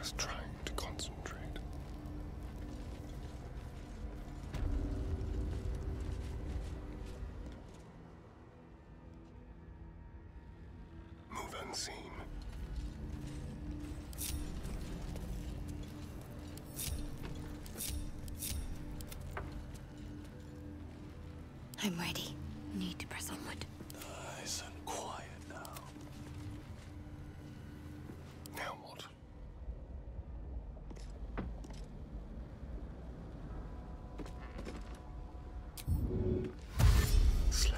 was trying to concentrate. Move unseen. I'm ready. Need to press onward. Nice and quiet now. Now what? Slowly.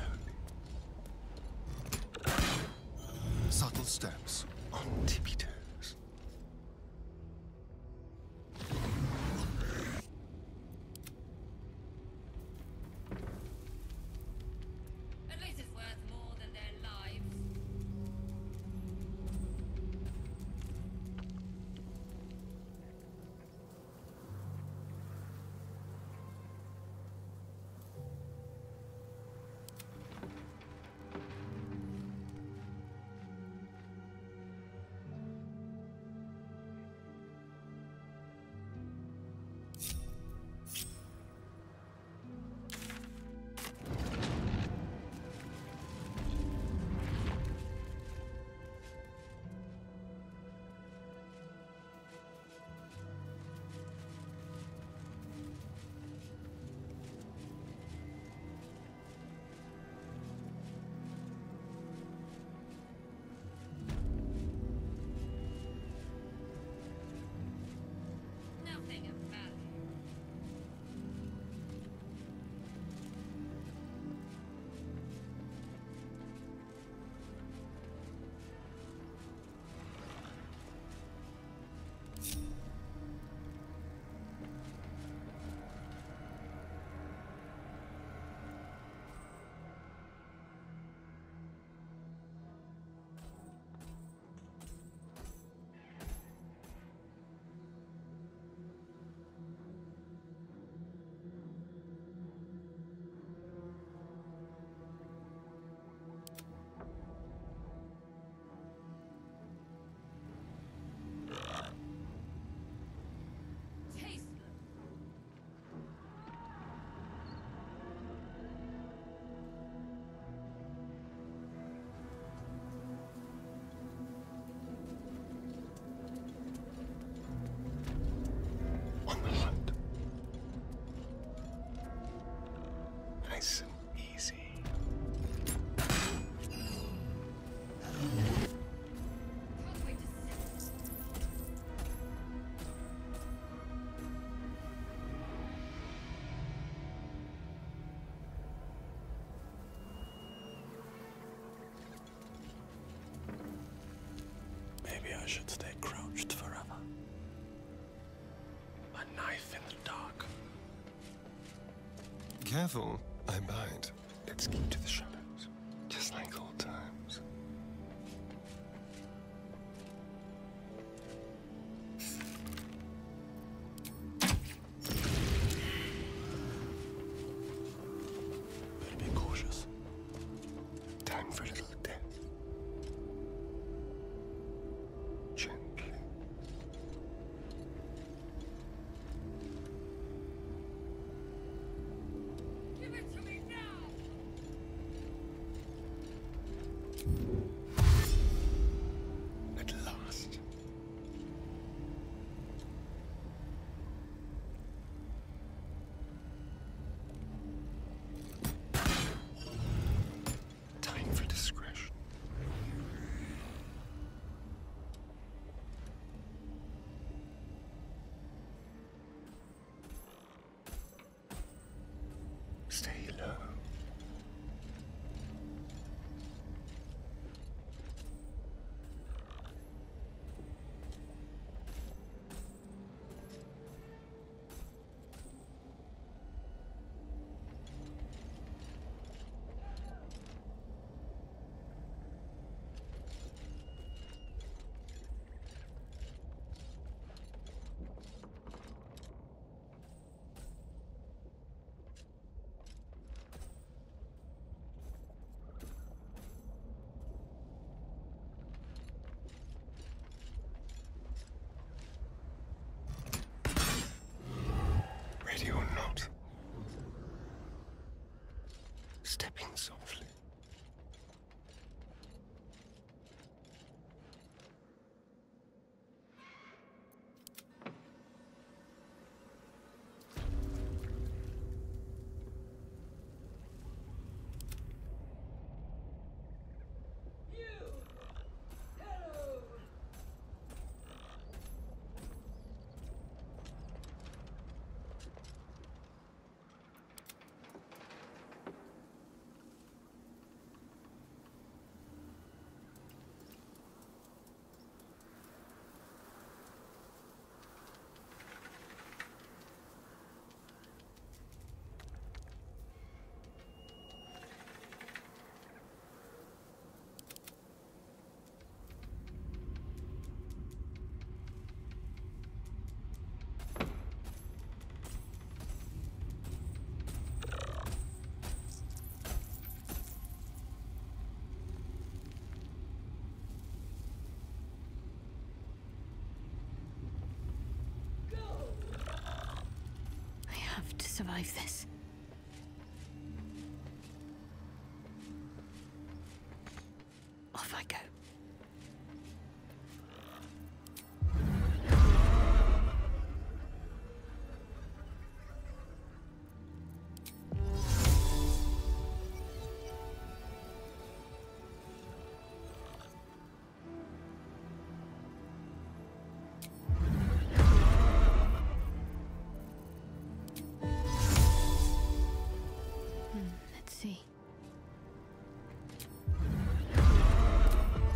Subtle steps. On tippy toes. At least it's worth more than their lives. Nothing of value. Tasteless. On the hunt. Nice and easy. Can't wait to sit. Maybe I should stay crouched forever. A knife in the dark. Careful, I bite. Let's keep to the shadows, just like old times. Better be cautious. Time for a little death. Gently. Give it to me now! stepping softly. I have to survive this. Off I go. Let's see.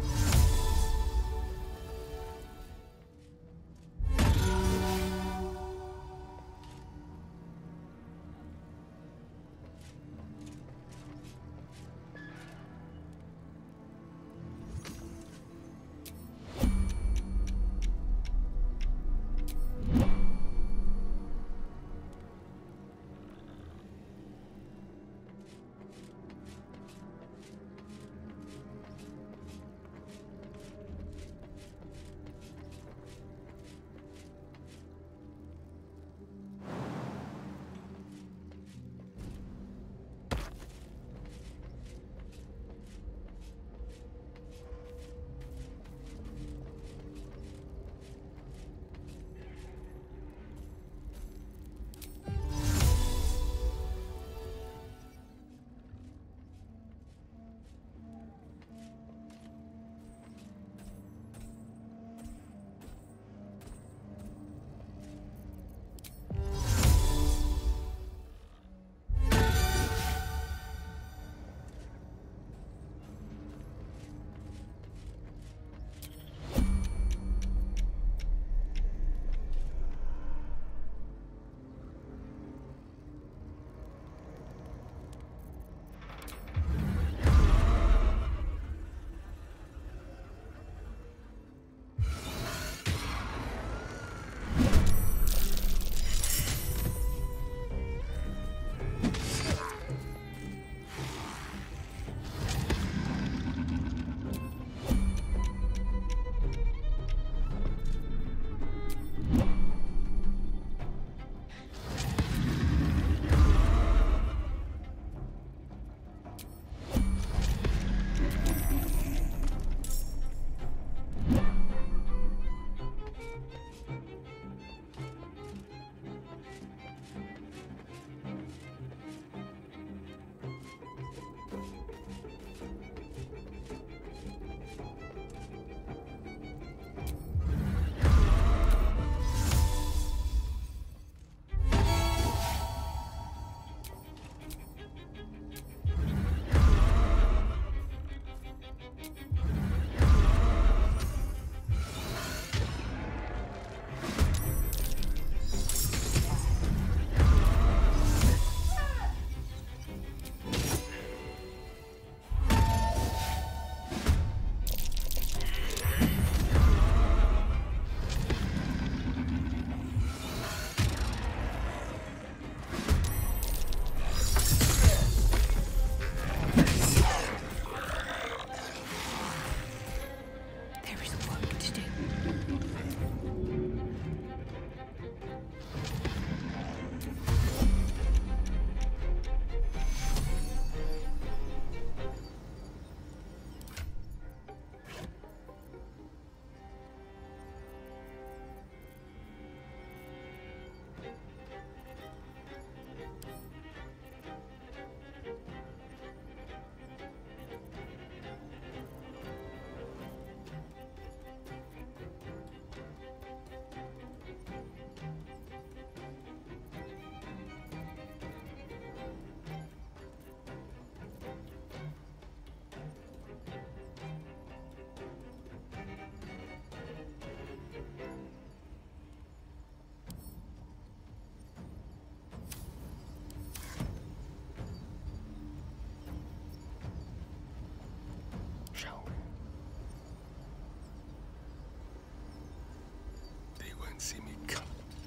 see me come.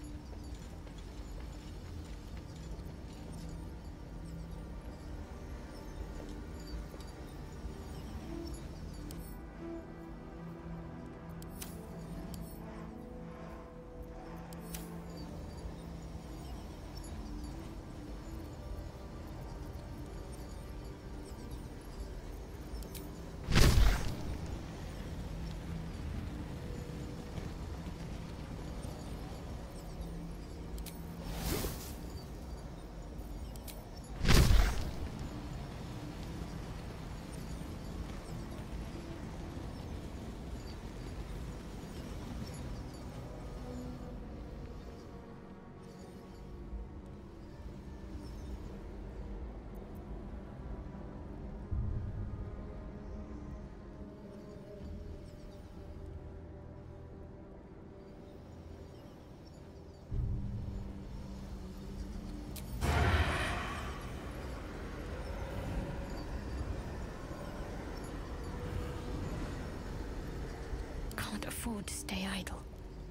Can't afford to stay idle.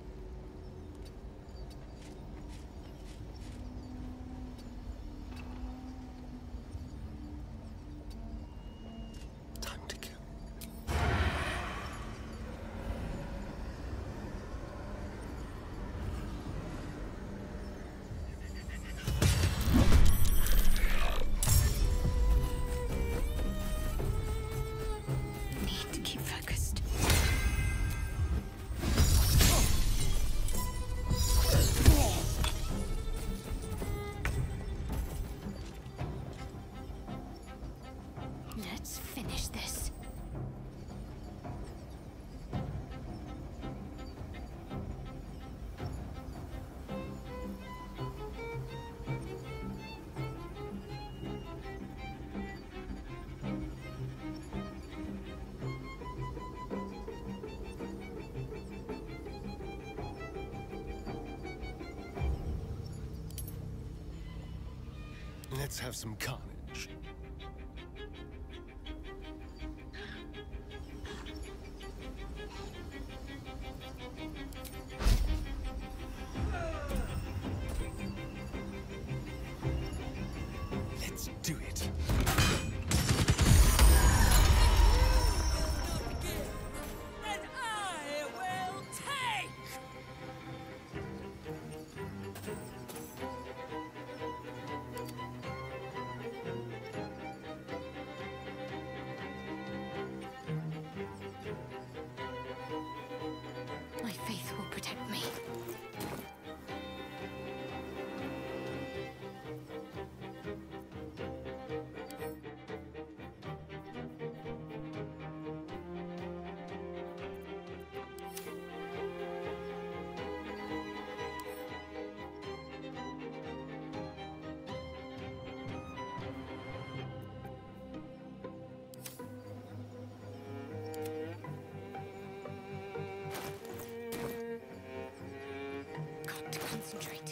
Time to kill. Need to keep focused. Let's finish this. Let's have some carnage. Let's do it. And I will take! My faith will protect me. Got to concentrate.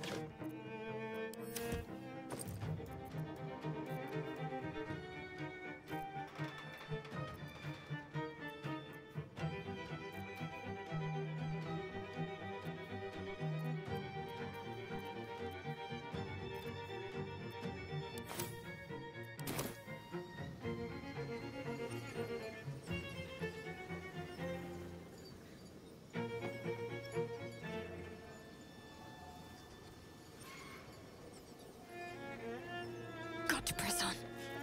Got to press on.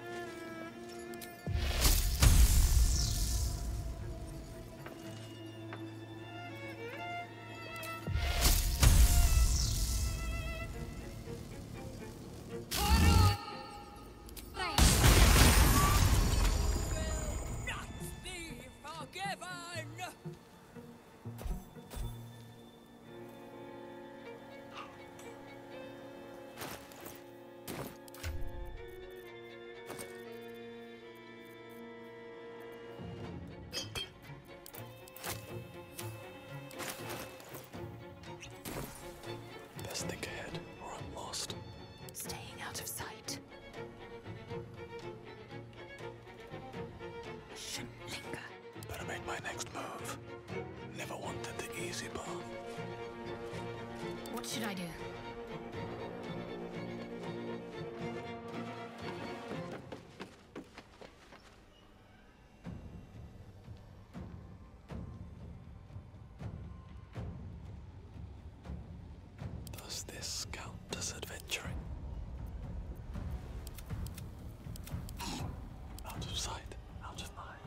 Not be forgiven! Best think ahead, or I'm lost. Staying out of sight. Shouldn't linger. Better make my next move. Never wanted the easy path. What should I do? Does this count as adventuring? Out of sight, out of mind.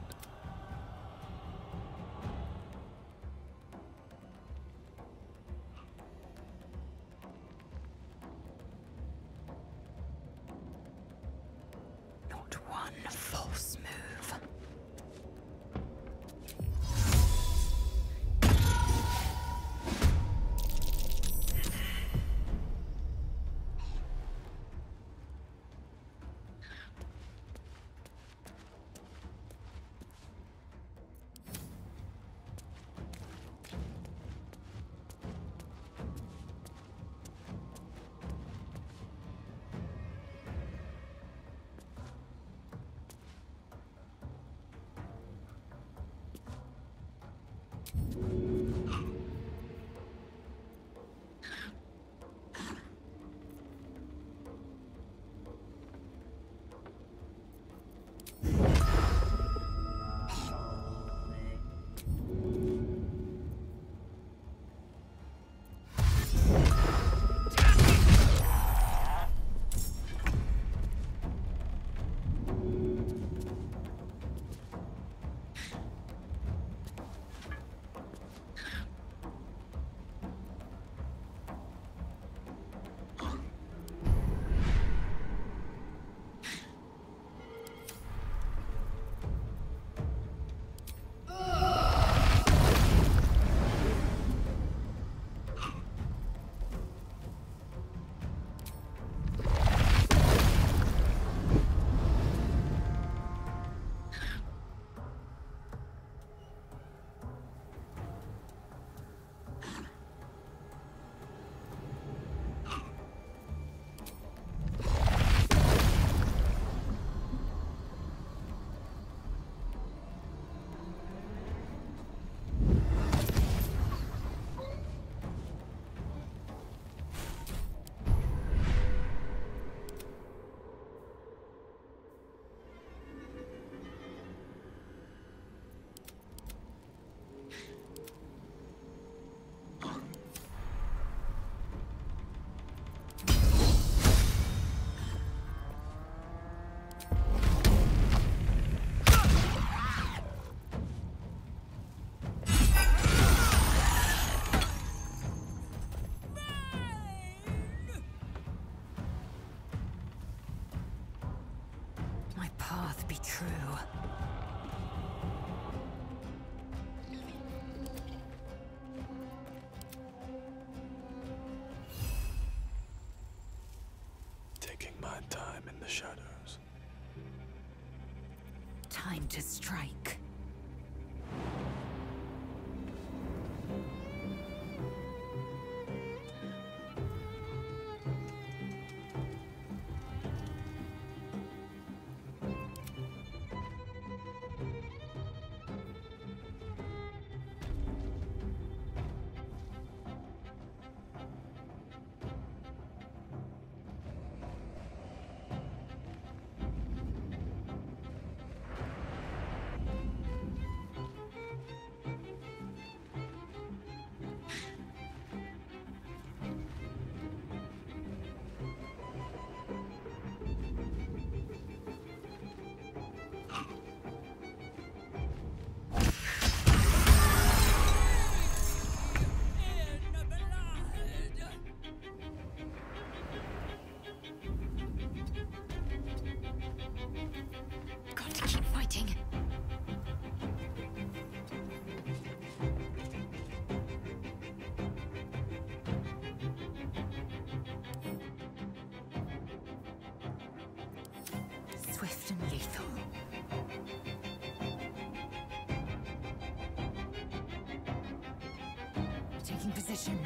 Not one false move. My path be true. Taking my time in the shadows. Time to strike. Got to keep fighting. Swift and lethal. Taking position.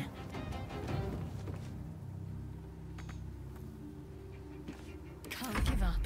Can't give up.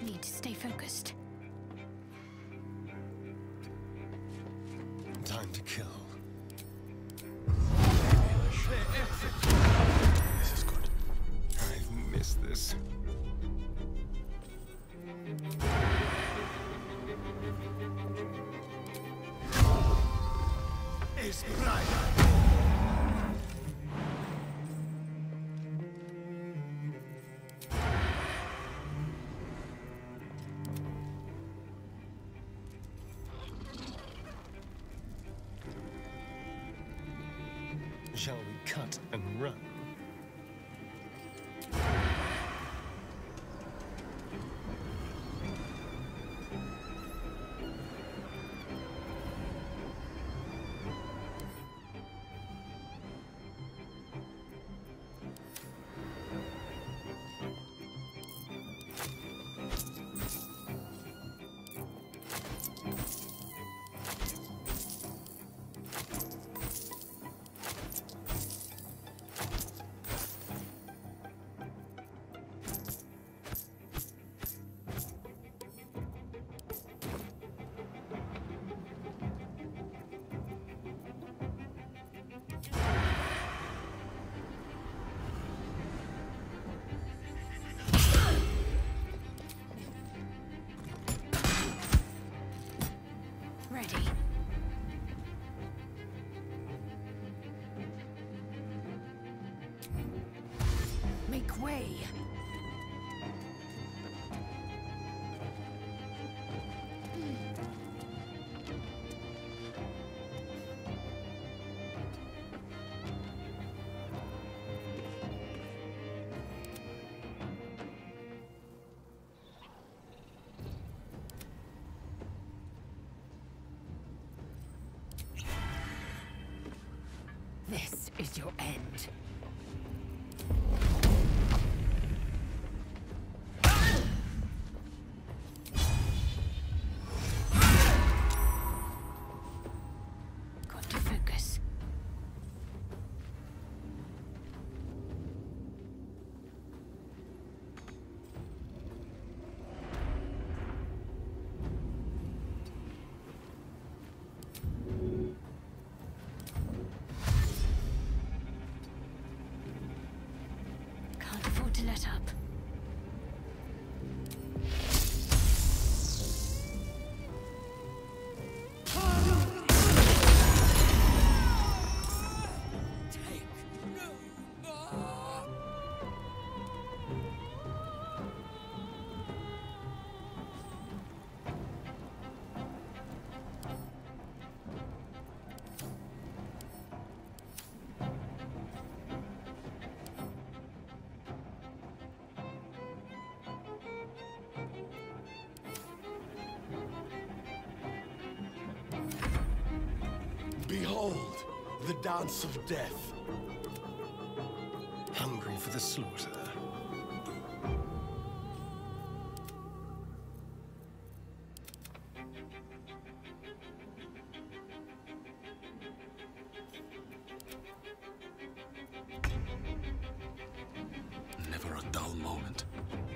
Need to stay focused. Time to kill. This is good. I've missed this. Is bright. Shall we cut and run? Ready. Make way. This is your end. Got to focus. Can't afford to let up. Behold, the dance of death. Hungry for the slaughter. Never a dull moment.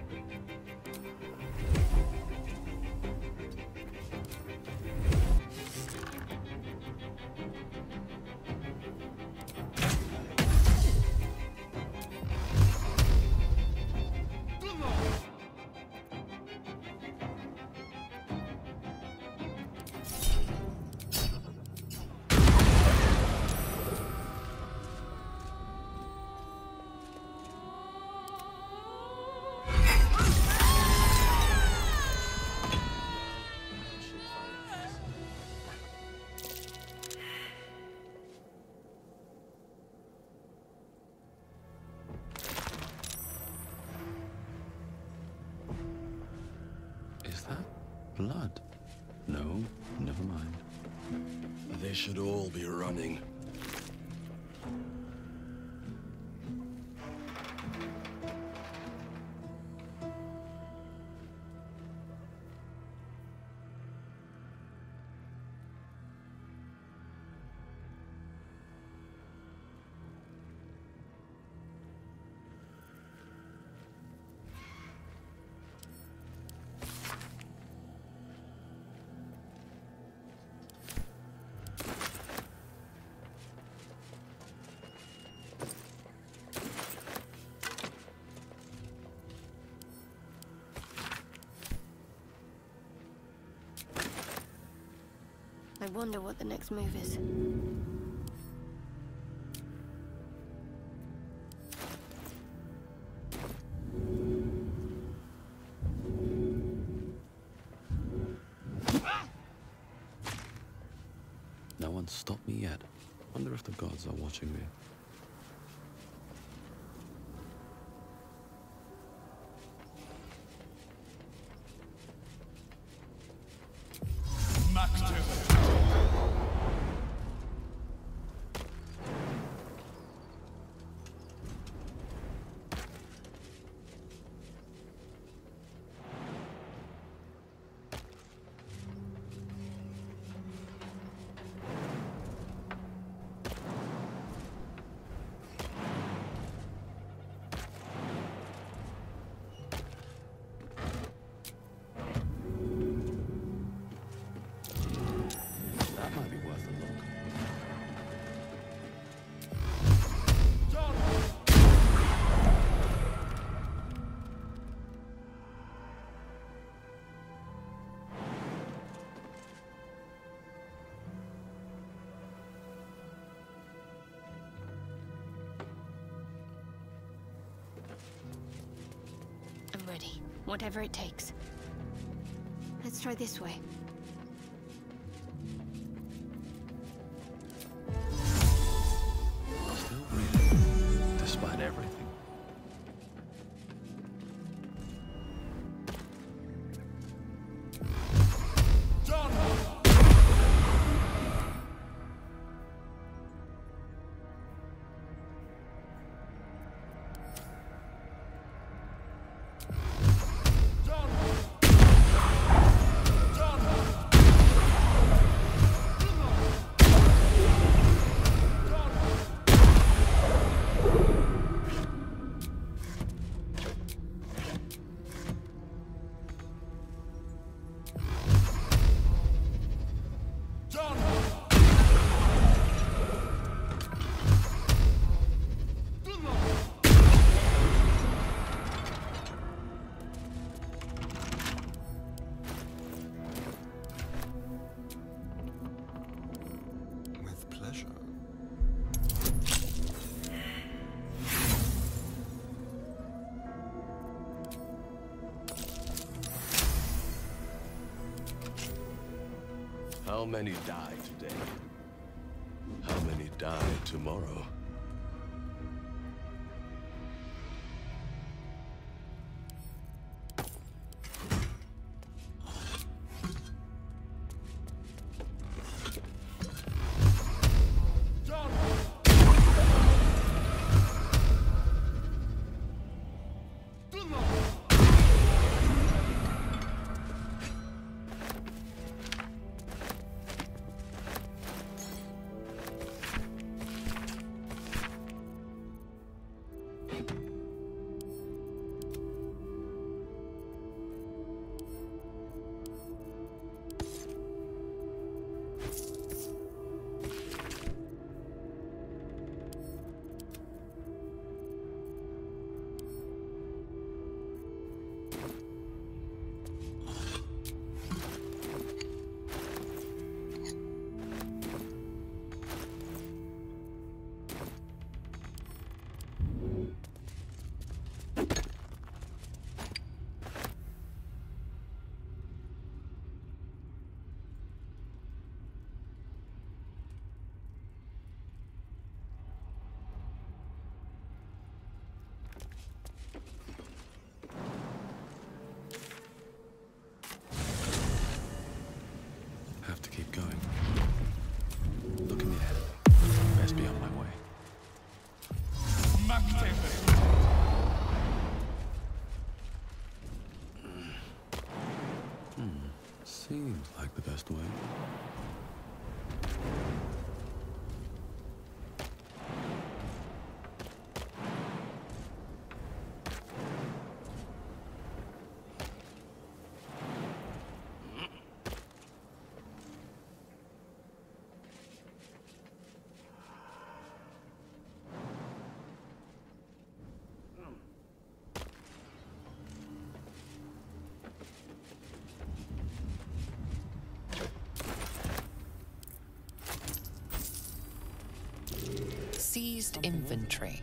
Is that blood? No, never mind. They should all be running. wonder what the next move is. No one's stopped me yet. Wonder if the gods are watching me. That might be worth a look. I'm ready. Whatever it takes. Let's try this way. Still breathing, despite everything. With pleasure. How many die today? How many die tomorrow? Have to keep going. Looking ahead. Best be on my way. Seems like the best way. seized inventory.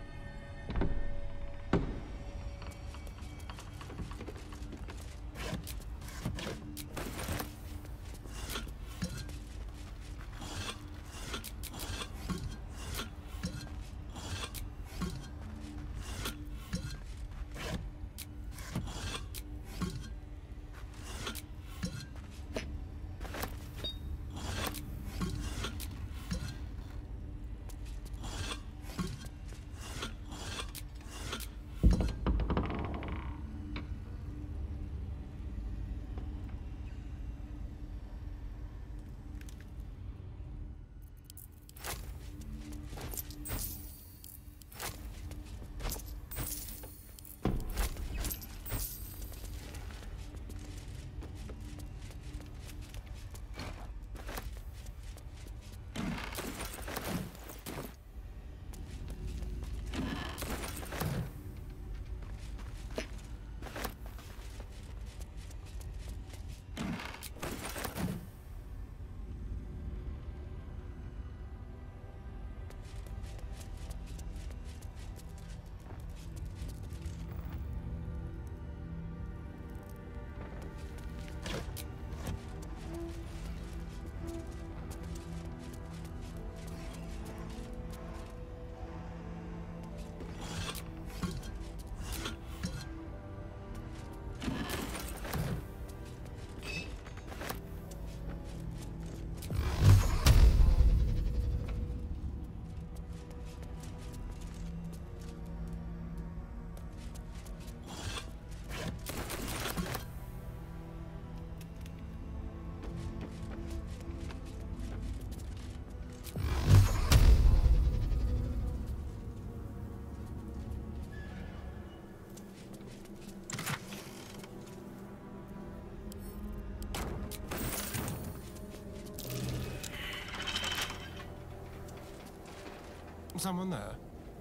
Someone there?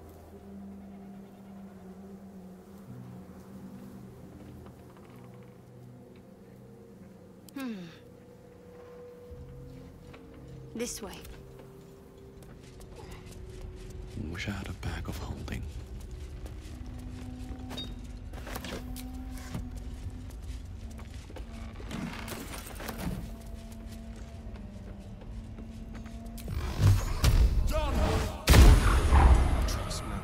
This way. Wish I had a bag of holding. Trust me.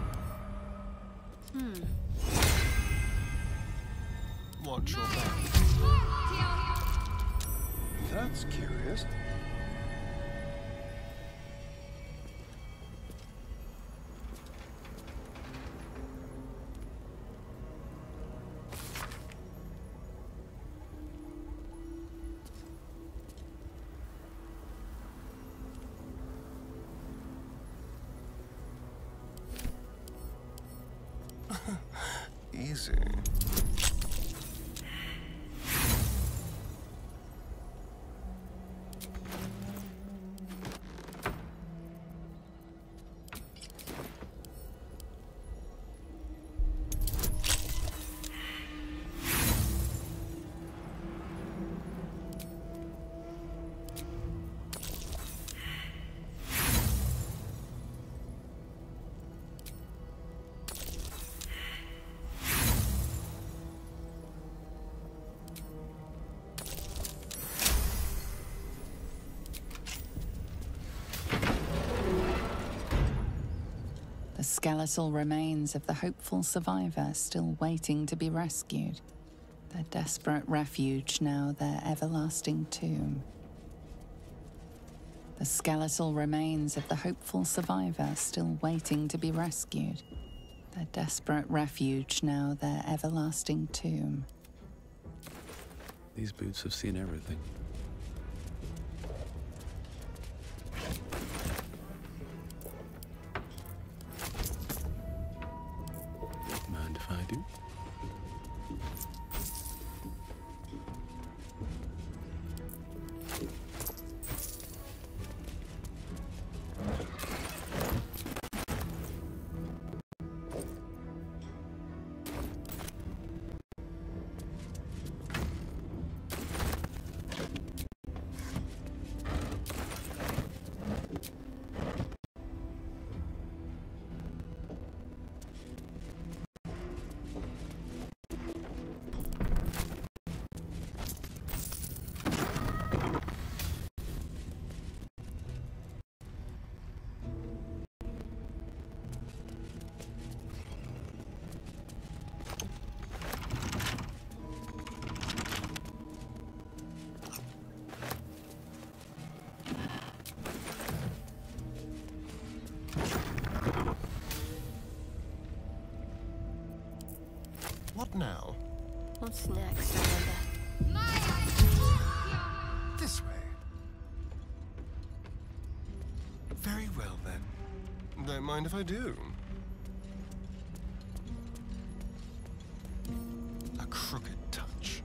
Watch your back. That's curious. Easy. The skeletal remains of the hopeful survivor still waiting to be rescued. Their desperate refuge now their everlasting tomb. The skeletal remains of the hopeful survivor still waiting to be rescued. Their desperate refuge now their everlasting tomb. These boots have seen everything. Mind if I do? What's next, Amanda? This way. Very well, then. Don't mind if I do. A crooked touch.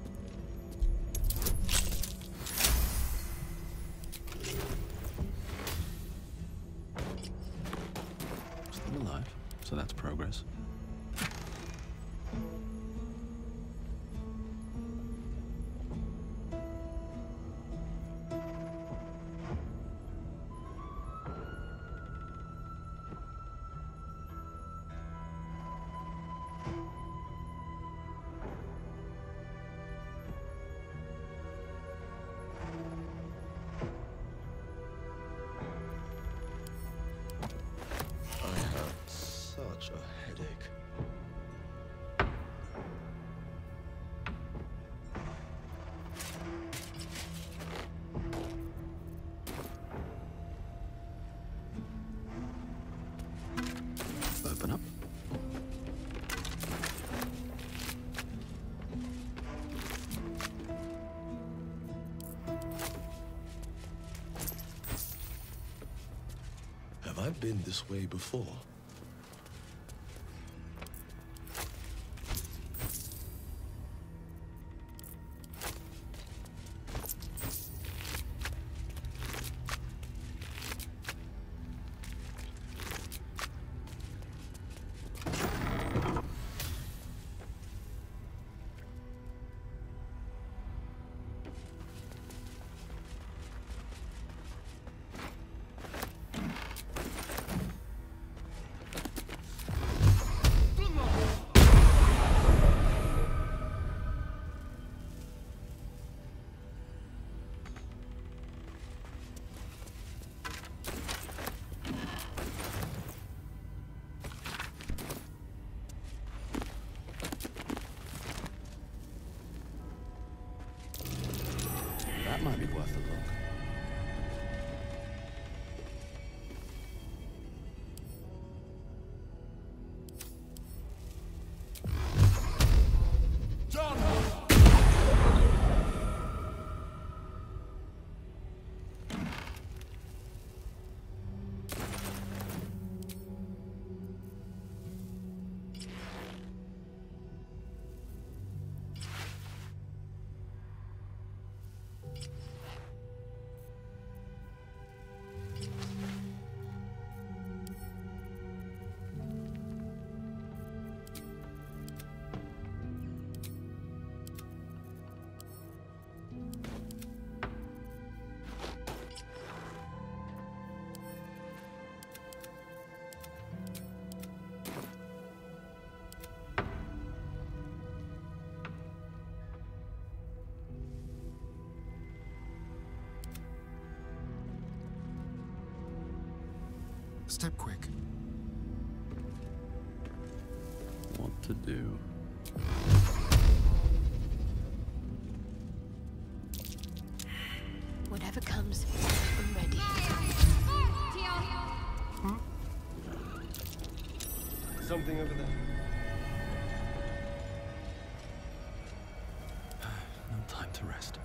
Still alive, so that's progress. I have such a headache. Open up. Have I been this way before? That might be worth a look. Step quick. What to do? Whatever comes, I'm ready. Something over there. No time to rest.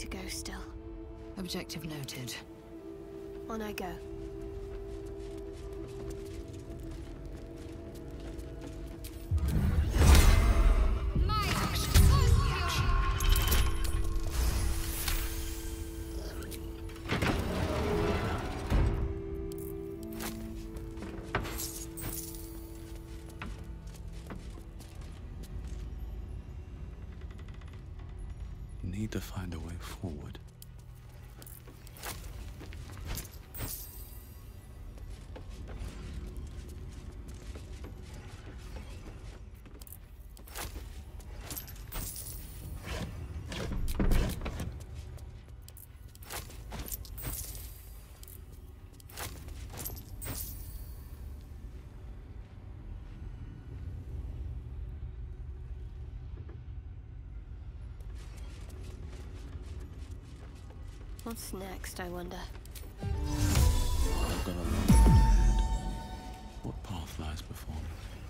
to go still. Objective noted. On I go. Need to find a way forward. What's next, I wonder? I've got a long road ahead. What path lies before me?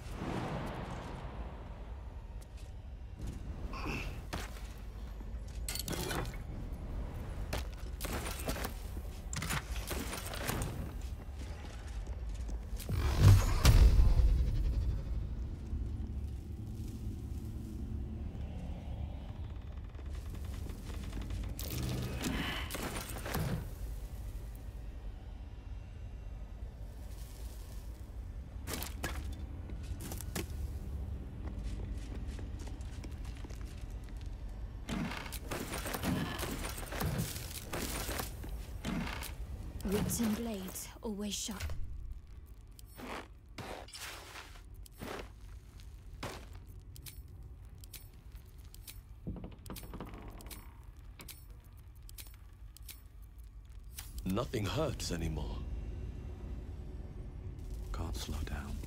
Wits and blades, always sharp. Nothing hurts anymore. Can't slow down.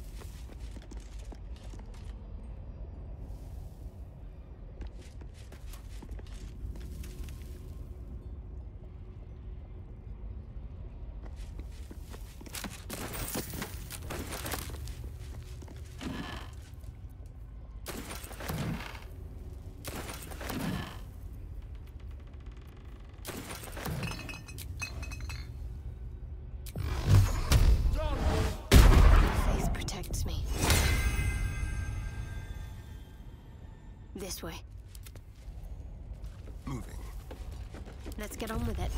Faith protects me. This way. Moving. Let's get on with it.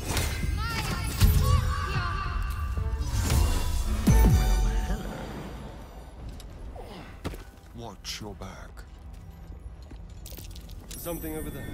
Watch your back. Something over there.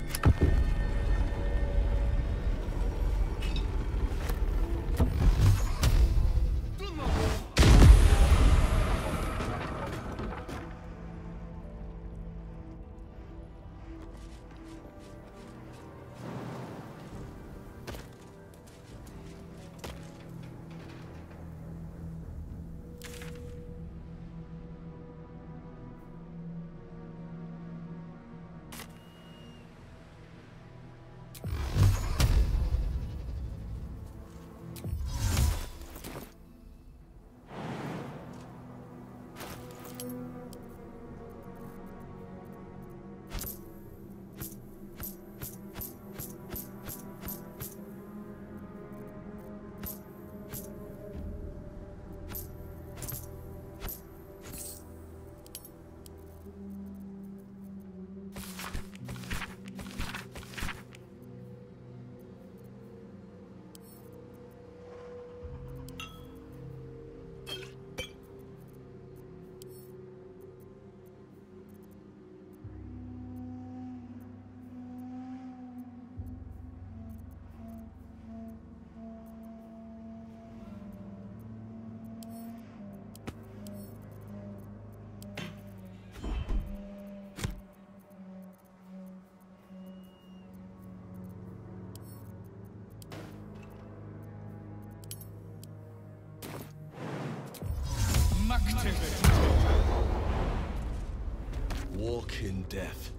Walk in death.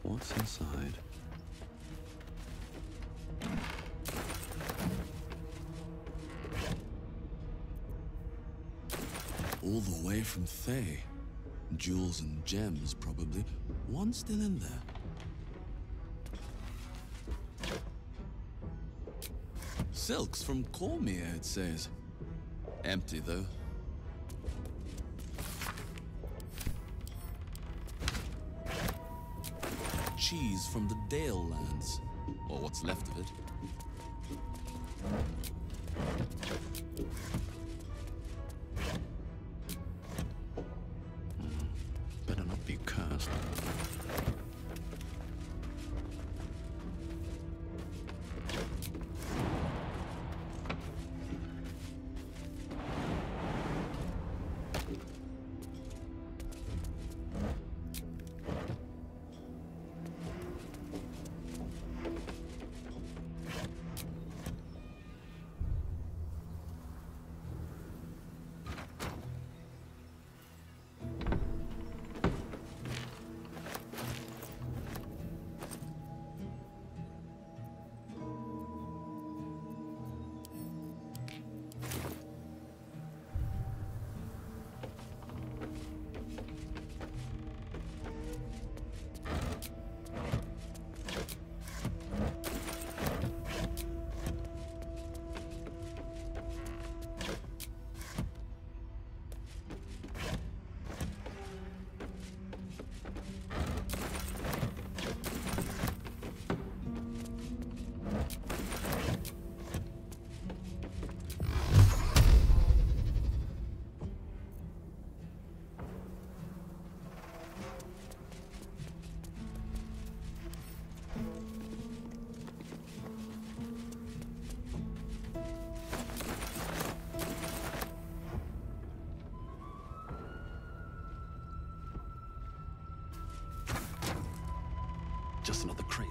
What's inside? All the way from Thay. Jewels and gems, probably. One still in there. Silks from Cormier, it says. Empty, though. Cheese from the Dale lands. Or what's left of it. Better not be cursed. Just another crate.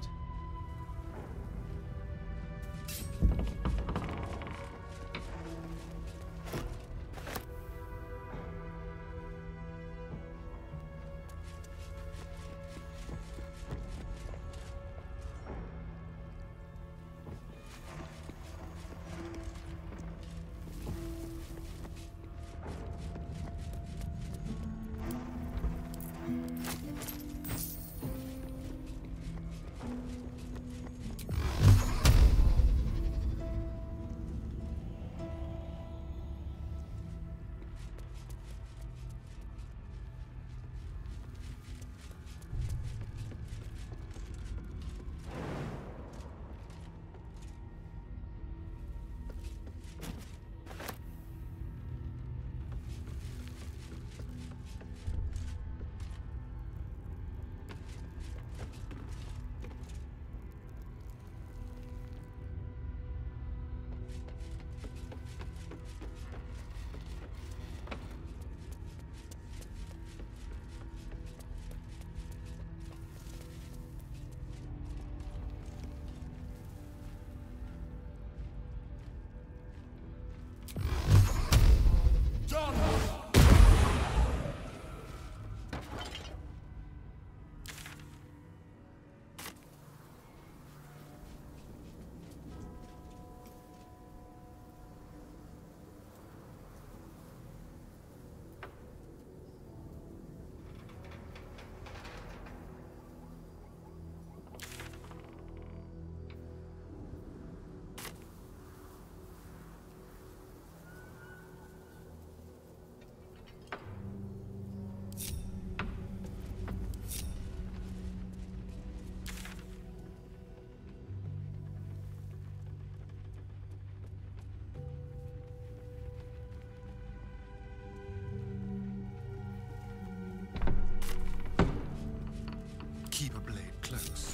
Keep a blade close.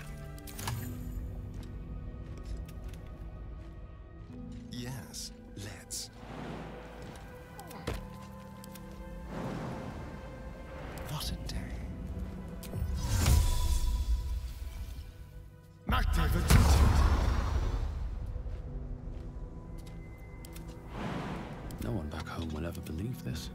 Yes, let's. What a day. Nightmare No one back home will ever believe this.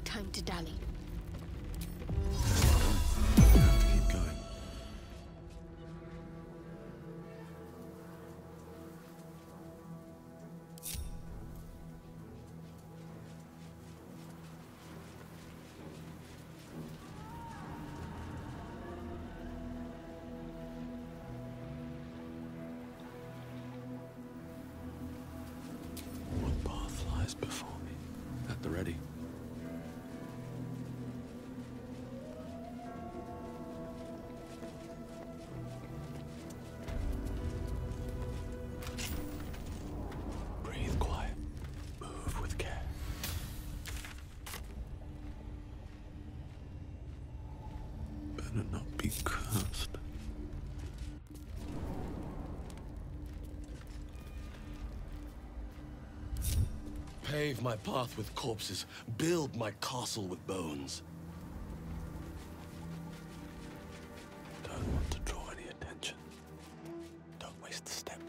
time to dally. We have to keep going. What path lies before me? At the ready. Breathe quiet. Move with care. Better not be cursed. Pave my path with corpses. Build my castle with bones. Don't want to draw any attention. Don't waste a step.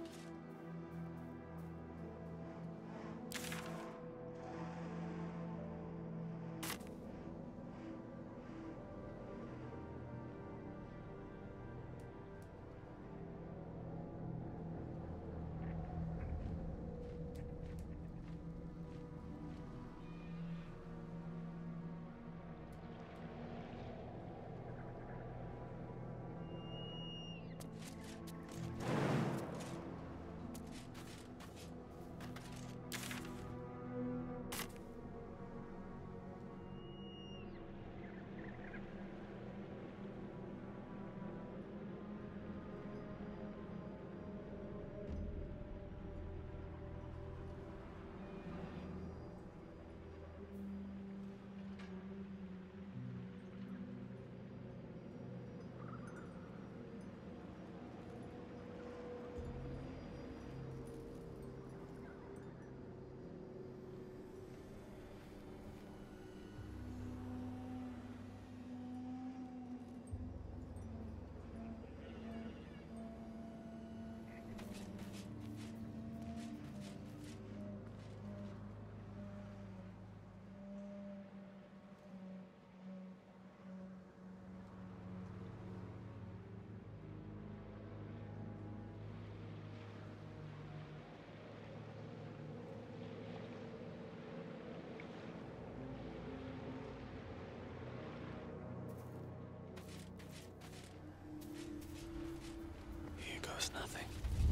Here goes nothing.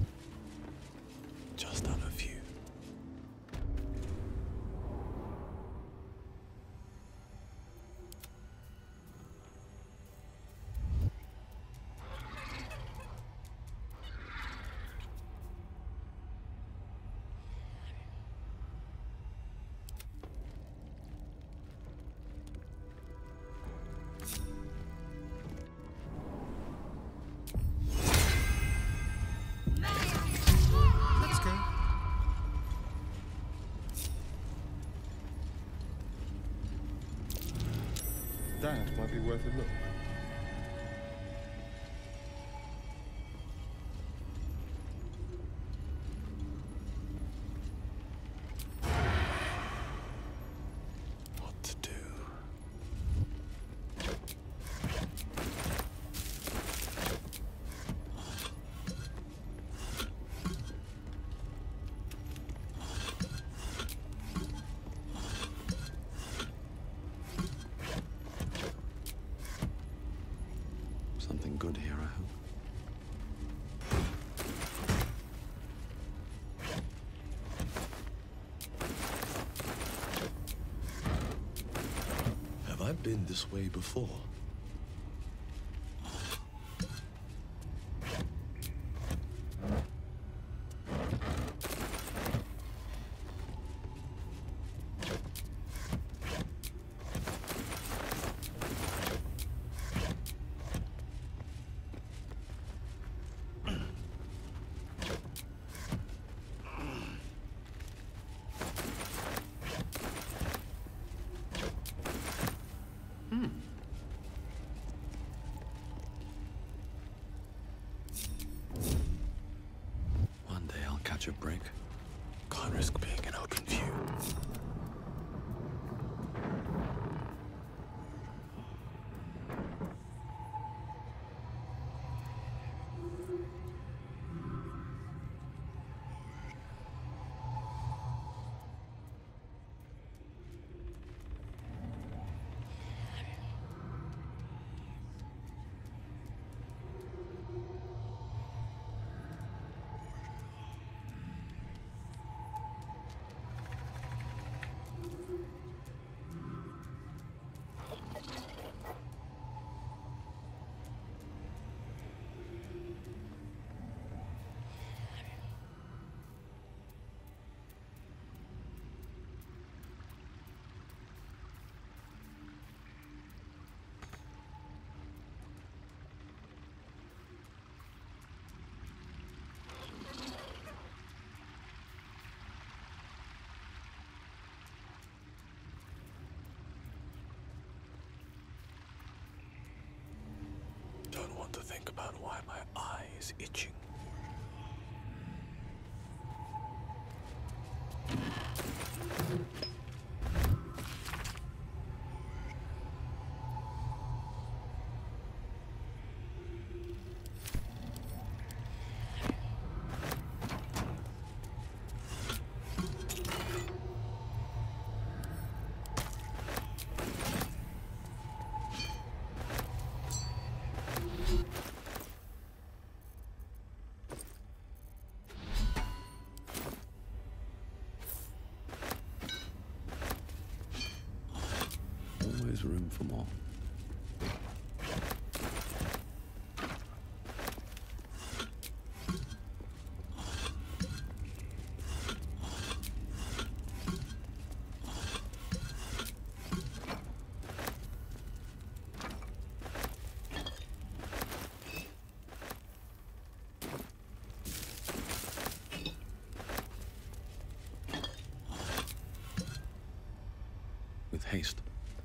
Just out of view. Let's go. That might be worth a look. What to do? Something good here, I hope. Have I been this way before? One day I'll catch a break. Can't risk being in open view. is itching. Always room for more. With haste.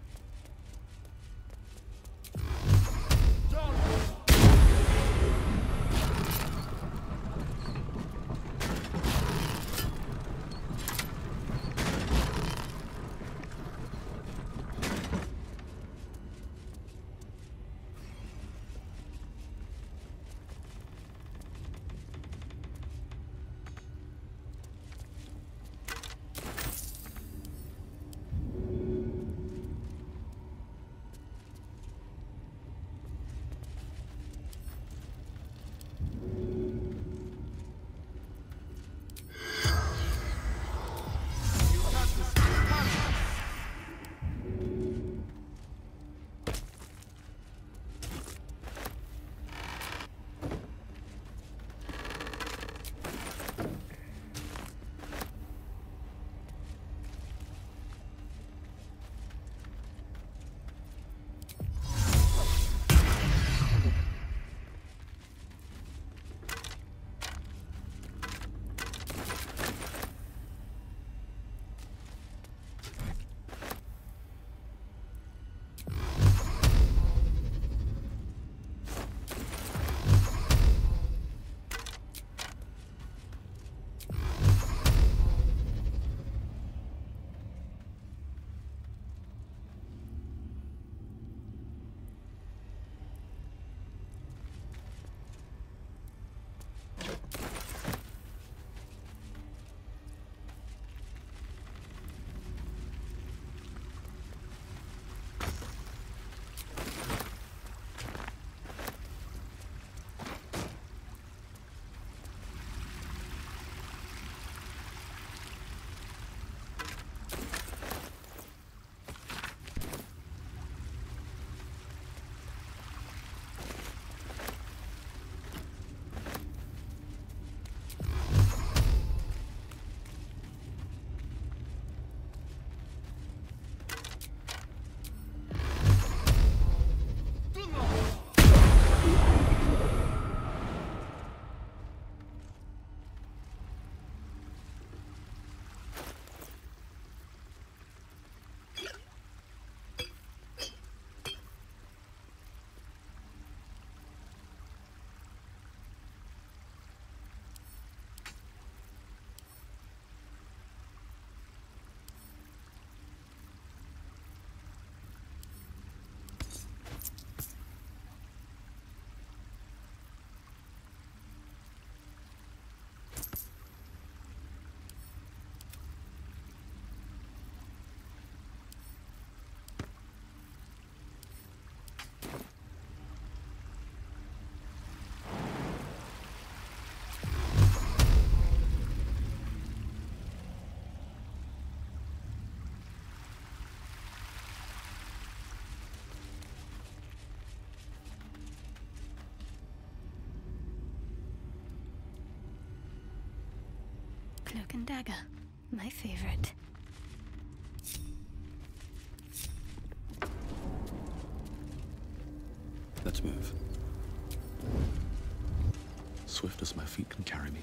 Cloak and dagger. My favorite. Let's move. Swift as my feet can carry me.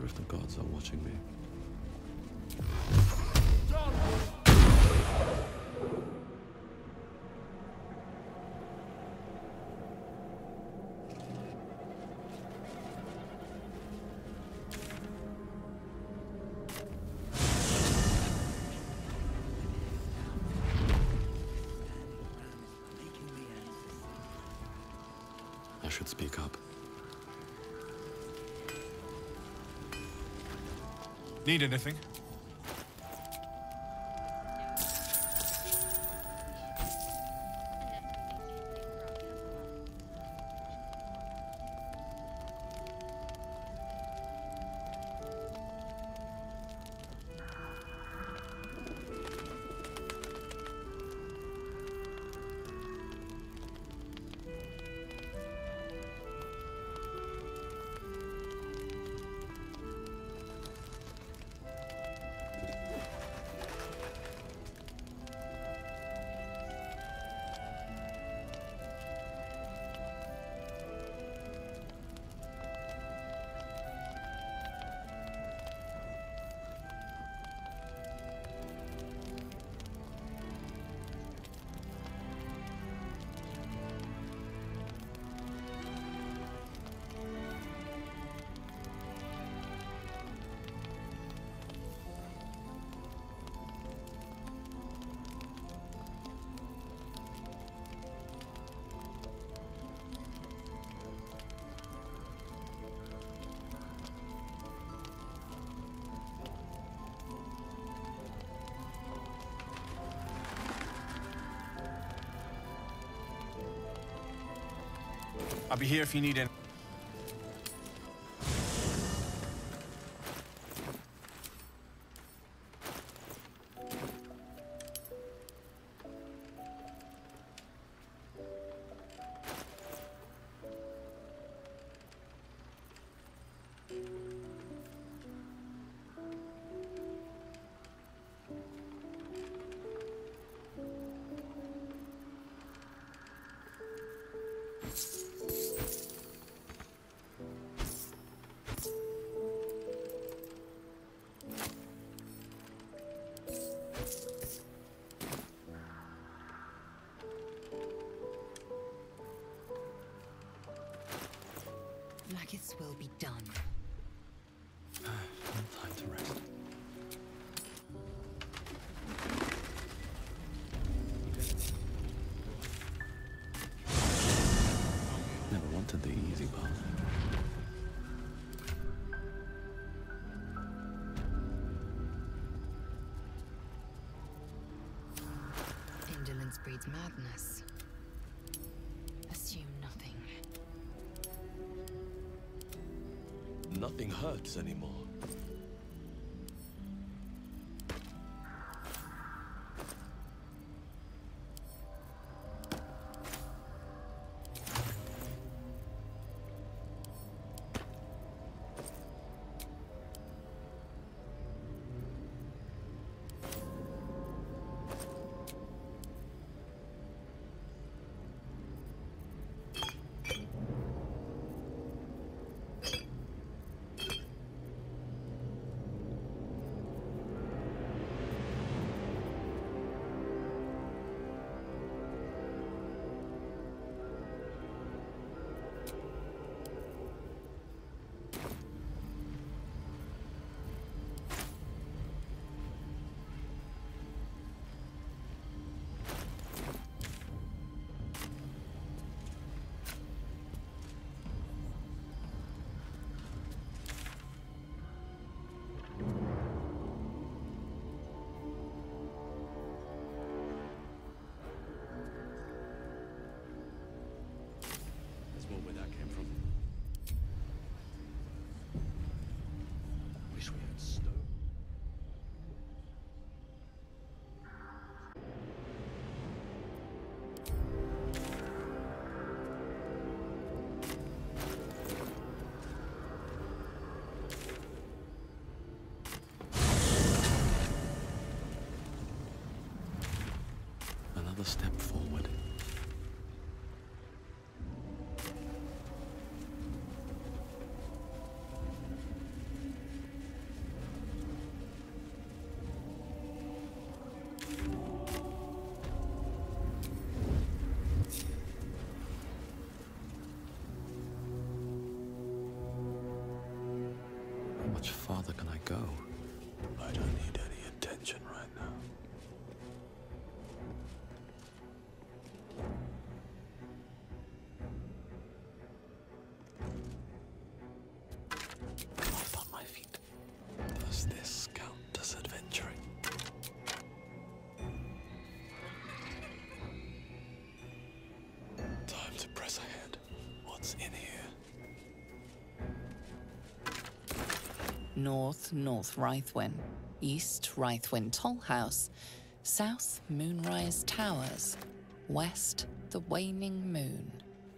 wonder if the gods are watching me. I should speak up. Need anything? I'll be here if you need any. Maggots will be done. Time to rest. Never wanted the easy path. Indolence breeds madness. Assume nothing. Nothing hurts anymore. There's more where that came from. Wish we had stone. Another step forward. much farther can I go? I don't need any attention right now. Not on my feet. Does this count as adventuring? Time to press ahead. What's in here? North Rythwin, East Rythwin Tollhouse, South Moonrise Towers, West the Waning Moon.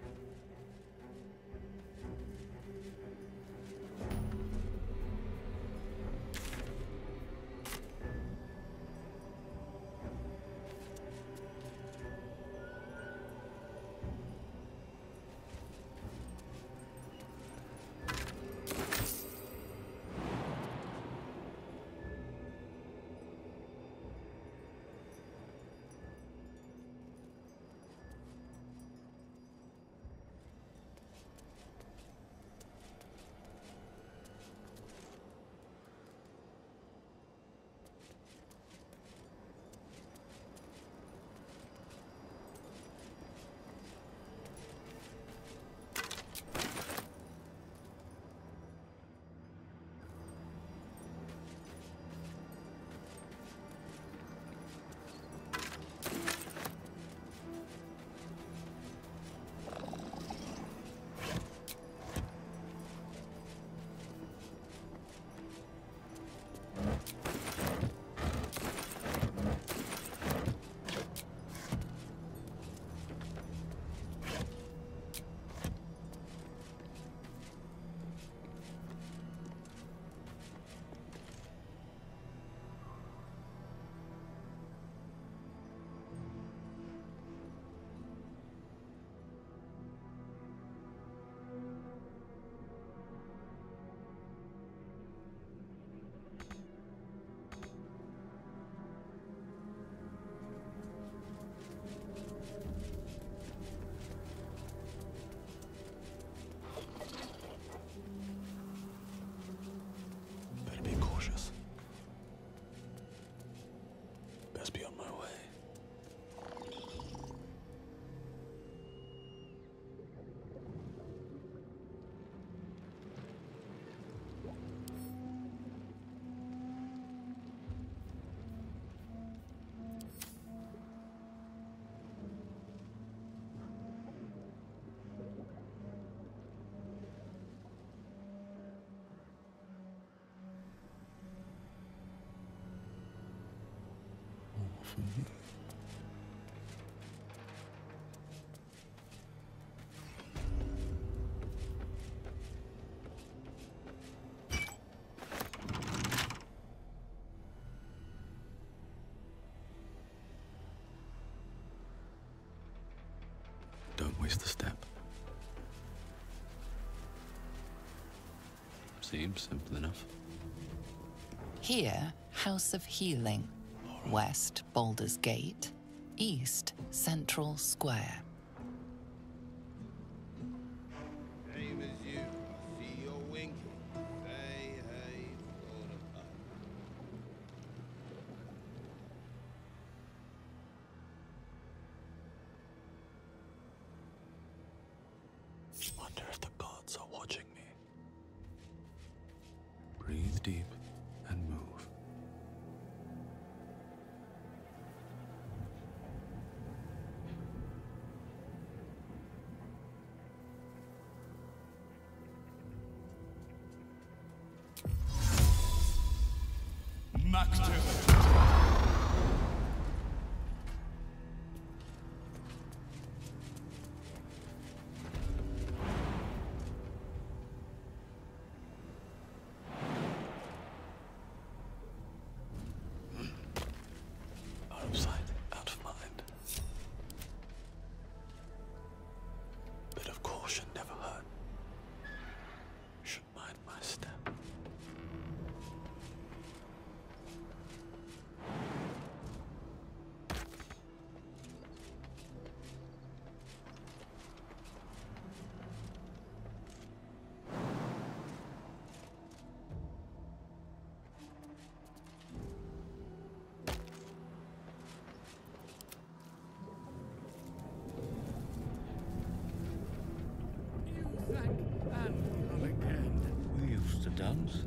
Better be cautious. Best be on my way. Don't waste a step. Seems simple enough. Here, House of Healing. West, Baldur's Gate. East, Central Square. Same as you. I see you're winking. Say hey for the pub. Wonder if the gods are watching me. Breathe deep and move. Out of sight, out of mind. Bit of caution never hurt. Should mind my step. dogs?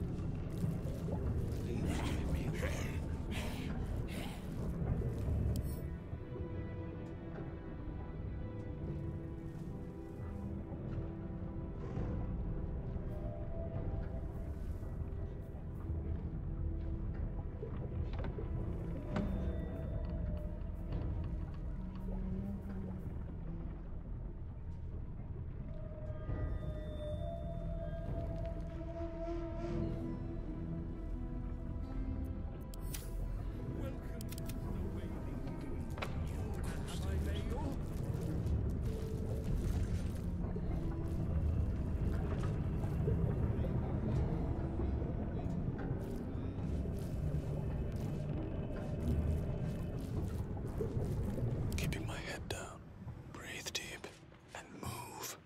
Keeping my head down, breathe deep, and move.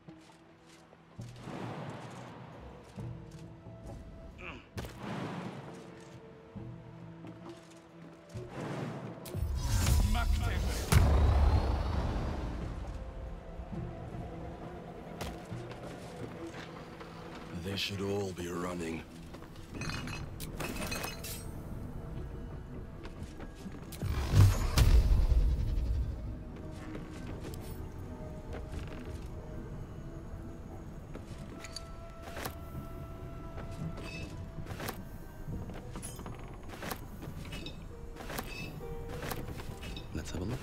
They should all be running. Let's have a look.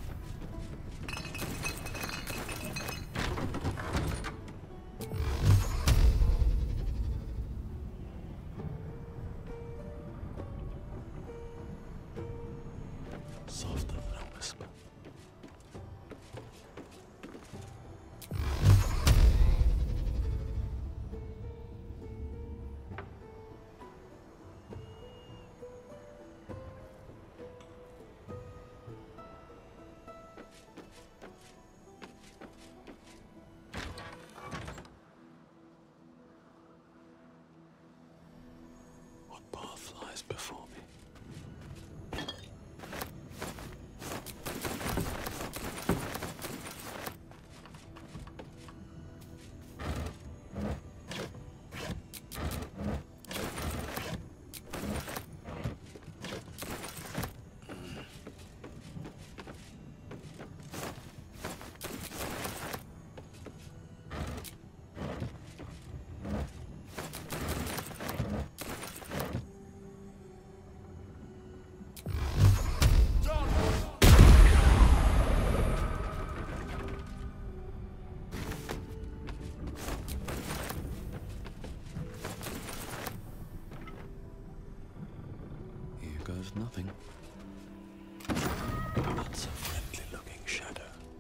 Softer than a whisper. What path lies before me? Here goes nothing. That's a friendly looking shadow.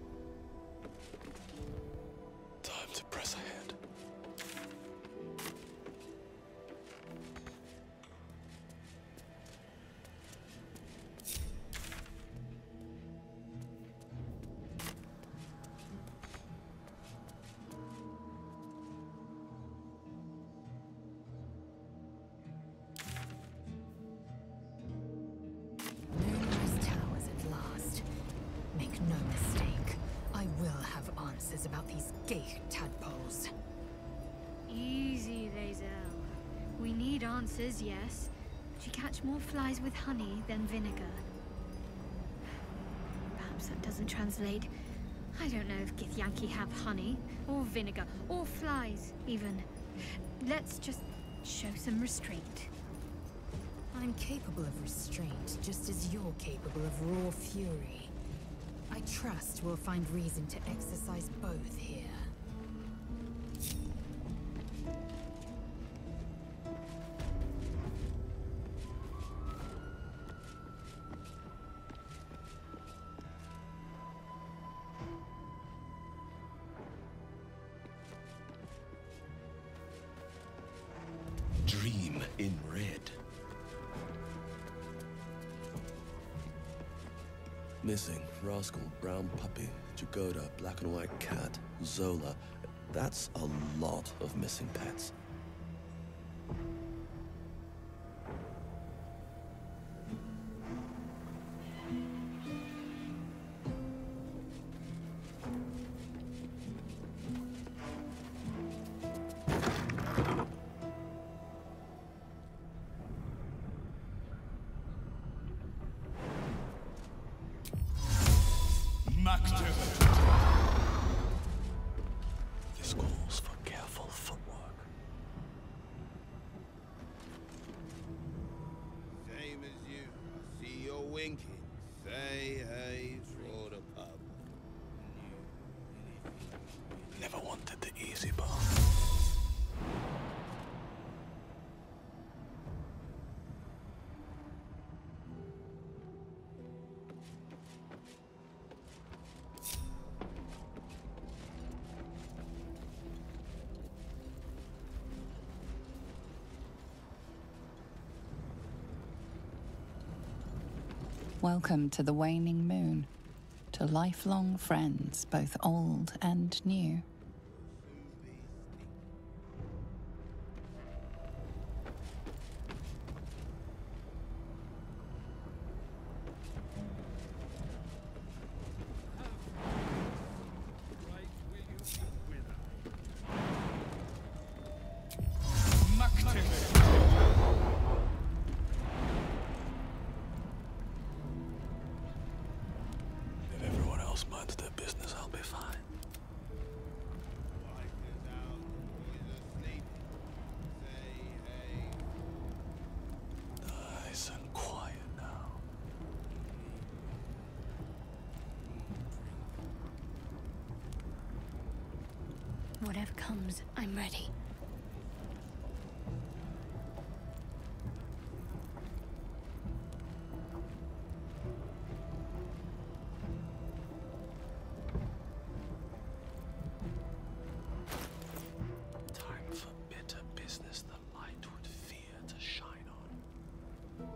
Time to press ahead. Numerous towers at last. Make no mistake, I will have answers about these gay tadpoles. Easy, Lae'zel. We need answers, yes. She catch more flies with honey than vinegar. Perhaps that doesn't translate. I don't know if Githyanki have honey, or vinegar, or flies, even. Let's just show some restraint. I'm capable of restraint, just as you're capable of raw fury. I trust we'll find reason to exercise both here. Dream in red. Missing. Rascal, brown puppy, Jagoda, black and white cat, Zola. That's a lot of missing pets. Welcome to the waning moon, to lifelong friends, both old and new. If everyone else minds their business, I'll be fine. Nice and quiet now. Whatever comes, I'm ready. Time for bitter business the light would fear to shine on.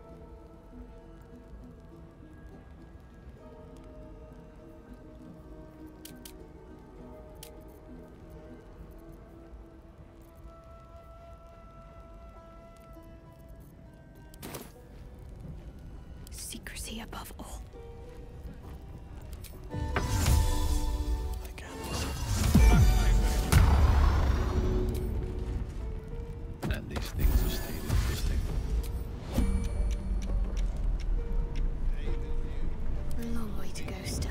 Secrecy above all. I can't listen. At least things have stayed interesting. A long way to go still.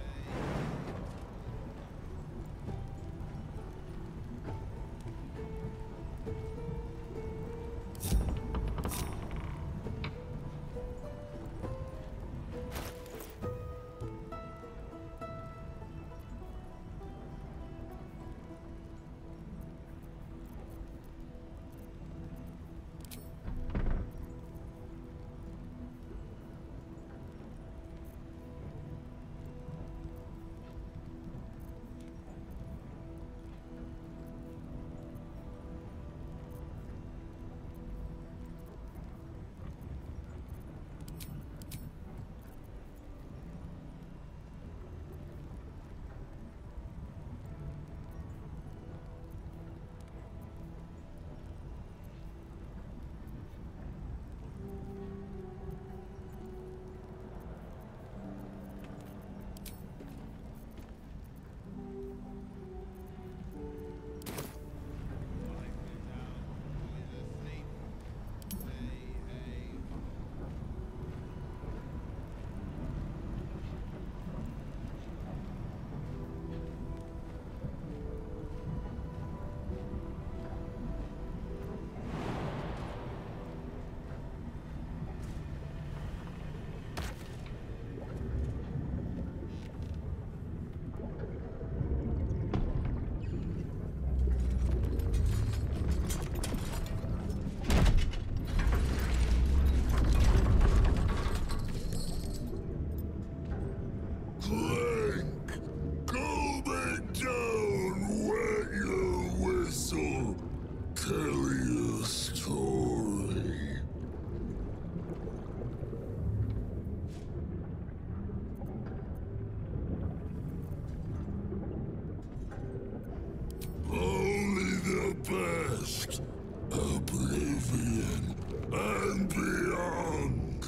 Oblivion and beyond.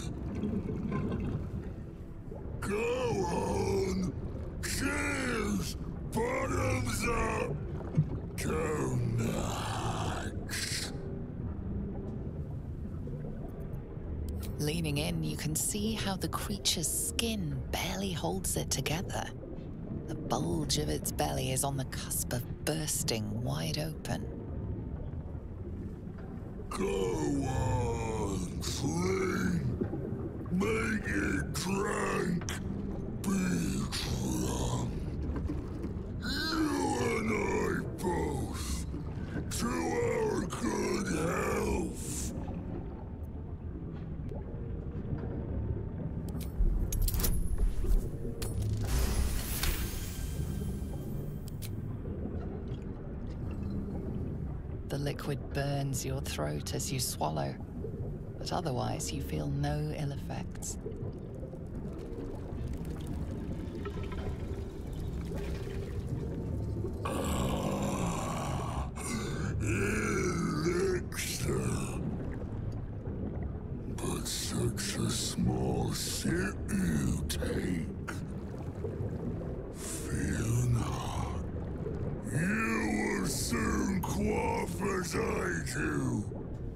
Go on. Cheers. Bottoms up. Go nuts. Leaning in, you can see how the creature's skin barely holds it together. The bulge of its belly is on the cusp of bursting wide open. Go on, fling. Make it drunk. Be drunk. You and I both. To our good health. The liquid burns your throat as you swallow, but otherwise you feel no ill effects. small sip you take. Fear not. You will soon quaff as I do.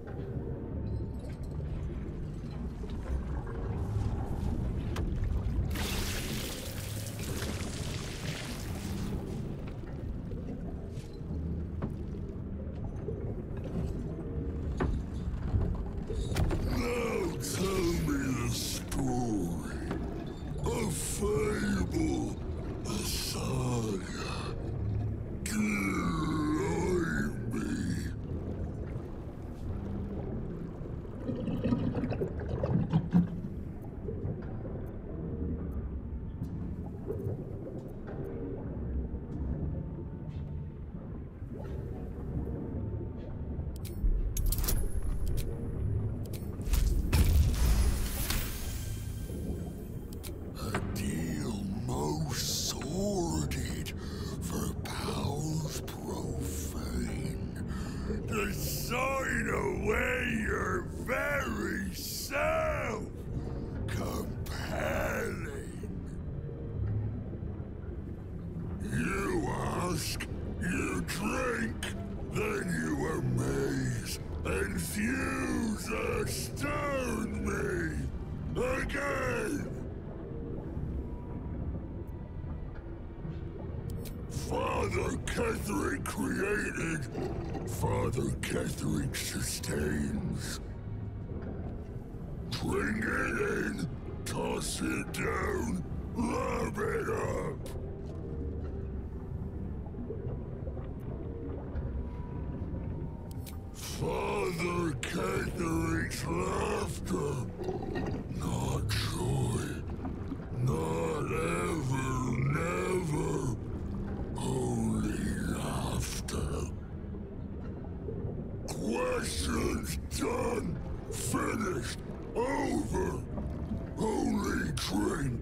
Father Ketheric created, Father Ketheric sustains. Bring it in, toss it down, love it up. Father Ketheric's laughter, not joy, not ever, never. Only laughter. Questions done. Finished. Over. Only drink.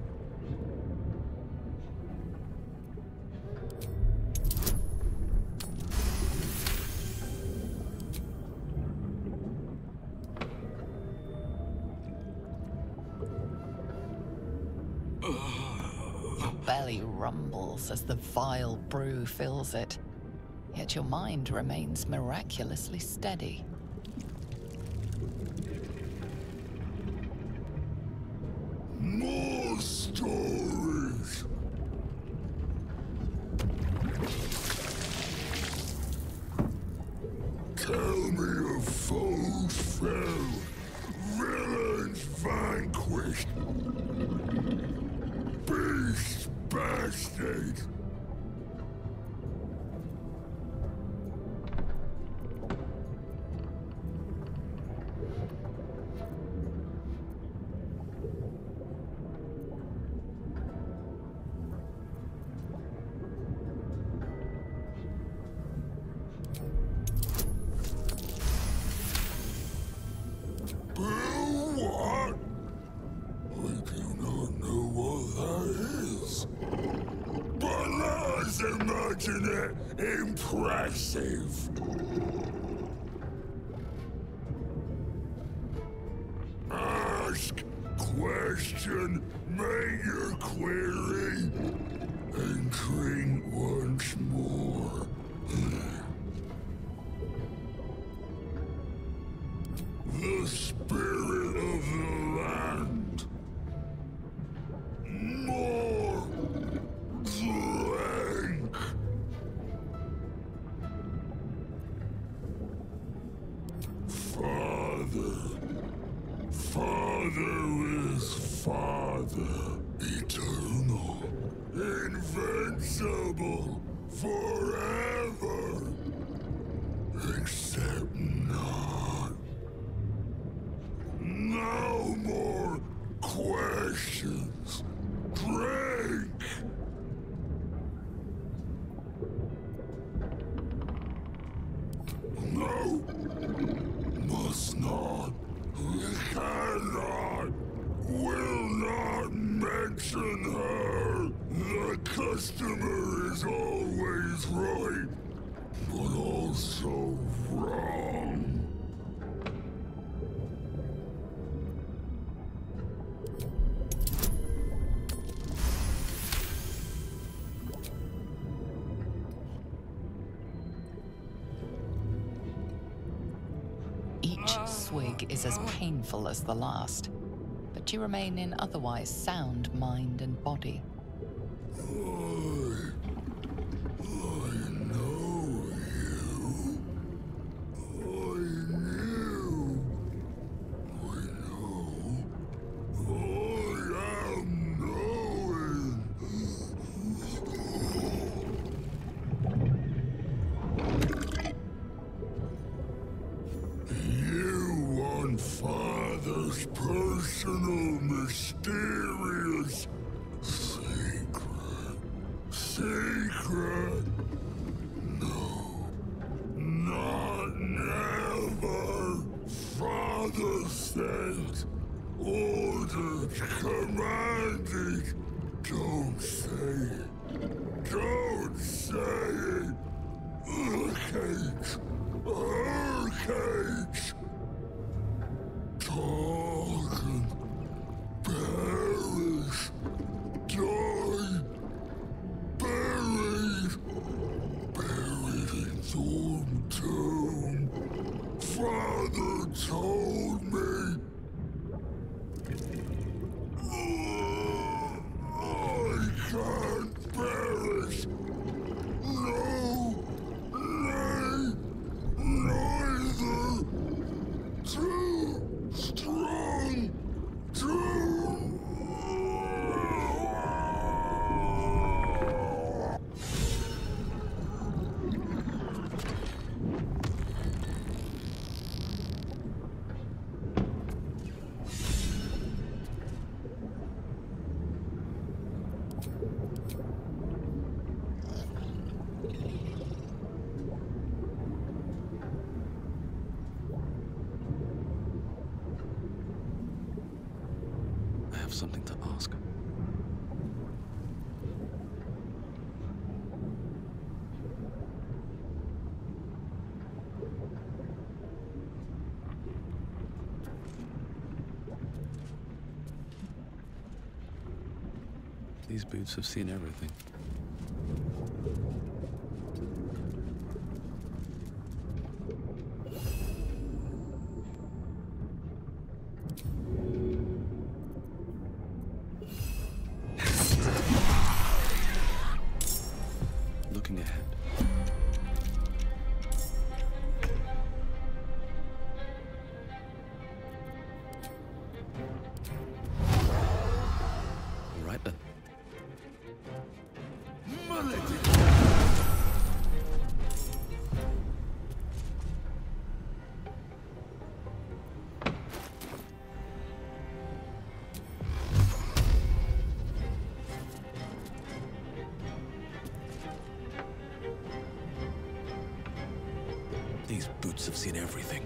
Belly rumbles as the vile brew fills it, yet your mind remains miraculously steady. More stories. Tell me of foes fell, villains vanquished, beasts bastard. What? I do not know what that is. But let us imagine it impressive. Ask, question, make your query, and drink once more. The spirit of the land. More drink. Father. Father is Father. Eternal. Invincible. Forever. Except not. No more questions. Drink! No. Must not. Cannot. Will not mention her. The customer is always right, but also swig is as painful as the last, but you remain in otherwise sound mind and body. Father's personal, mysterious secret. Secret? No. Not never. Father sent, ordered, commanded. Don't say it. Don't say it. Urcage. Urcage. Targan, perish, die, buried in Thorn Tomb. Father told me. I can't perish. No, nay, neither. Too strong to... I have something to ask. These boots have seen everything. Looking ahead. All right then. These boots have seen everything.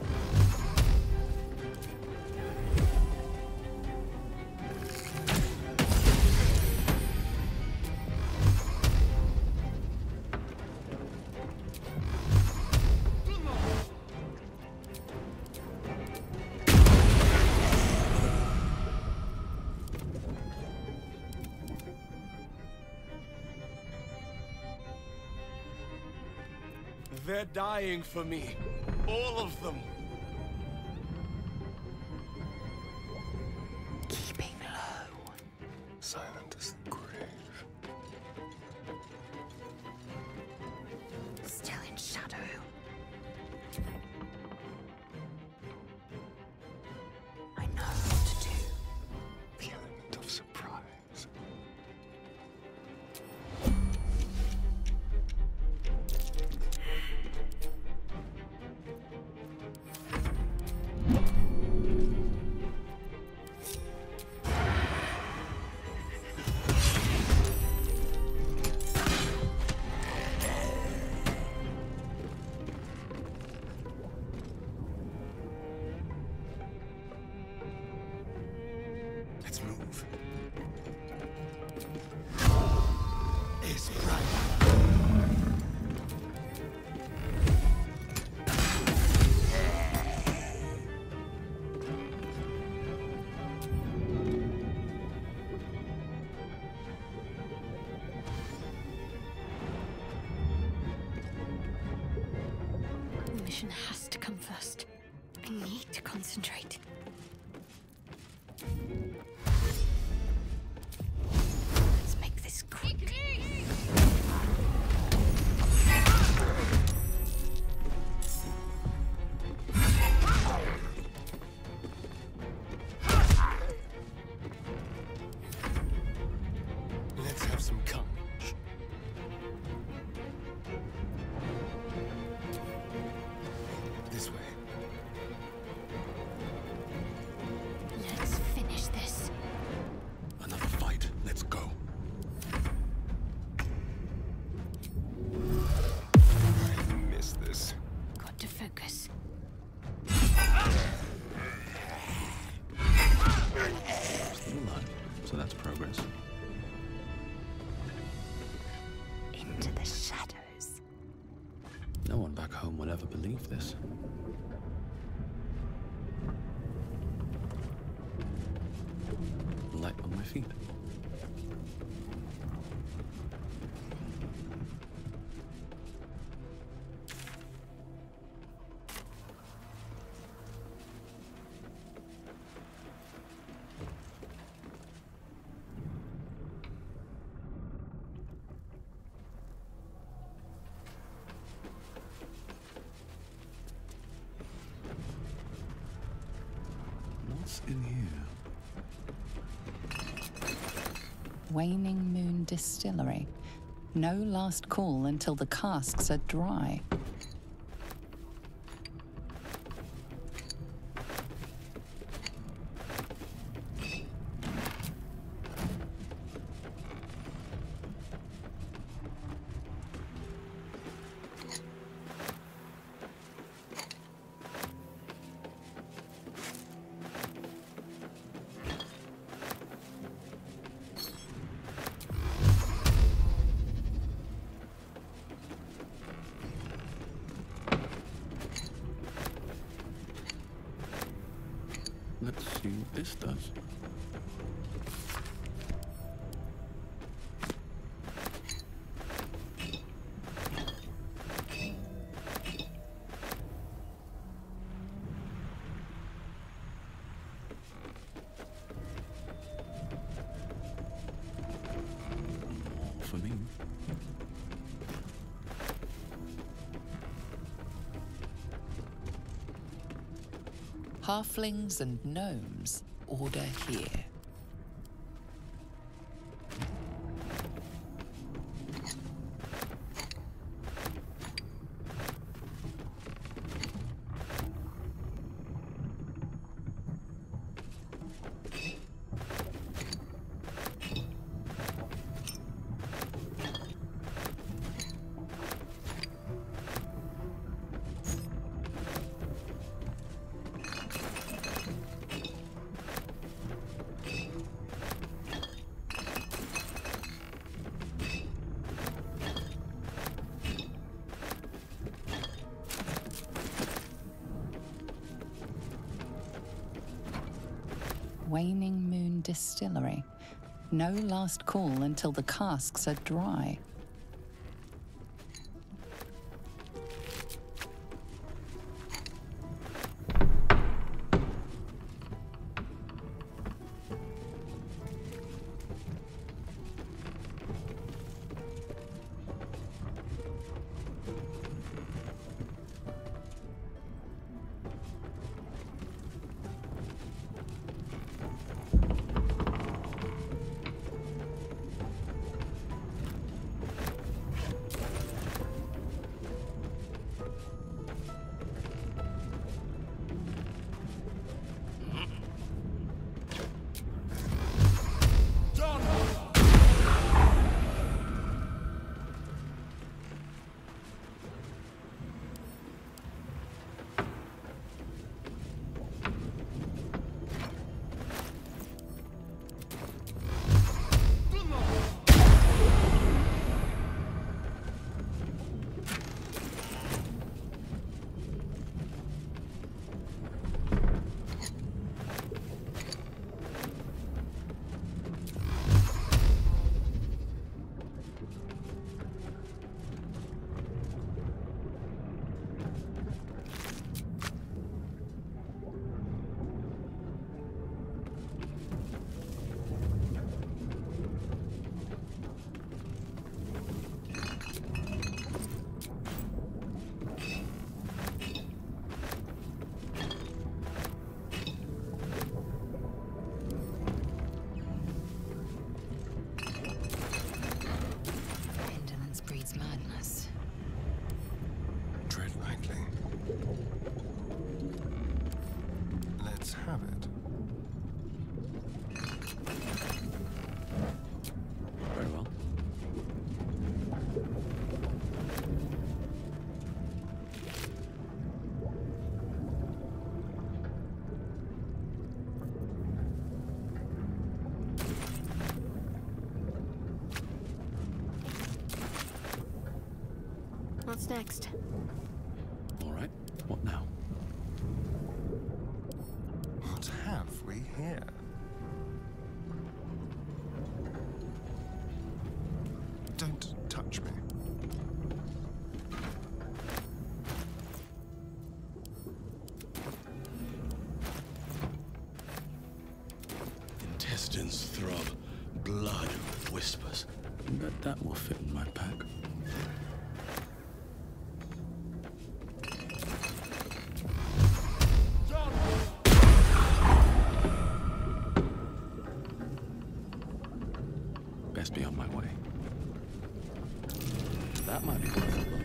They're dying for me. All of them. Keeping low. Silent as the grave. Still in shadow. I know what to do. The element of surprise. Let's move. It's bright. The mission has to come first. I need to concentrate. Let's make this quick. Let's have some courage. This way. Let's finish this. Another fight. Let's go. I miss this. Got to focus. Still alive. So that's progress. Into the shadows. No one back home will ever believe this. Light on my feet. What's in here? Waning Moon Distillery. No last call until the casks are dry. Let's see what this does. For me. Halflings and gnomes order here. Waning Moon Distillery. No last call until the casks are dry. Let's have it. Very well. What's next? All right. What now? What have we here? Don't touch me. Intestines throb, blood whispers. That will fit in my pack. Best be on my way. That might be worth a look.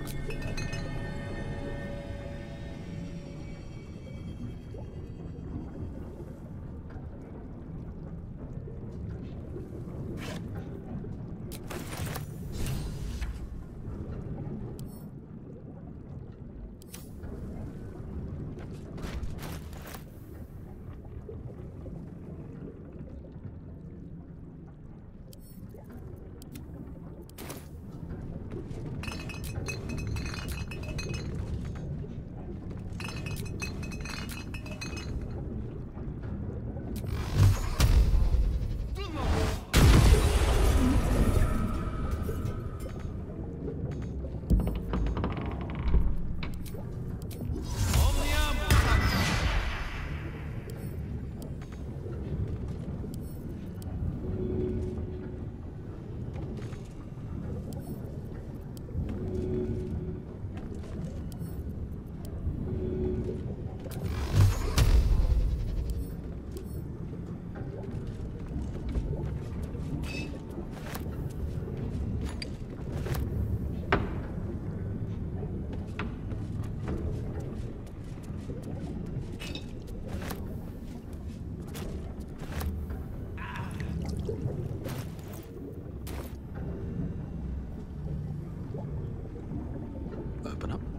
Open up.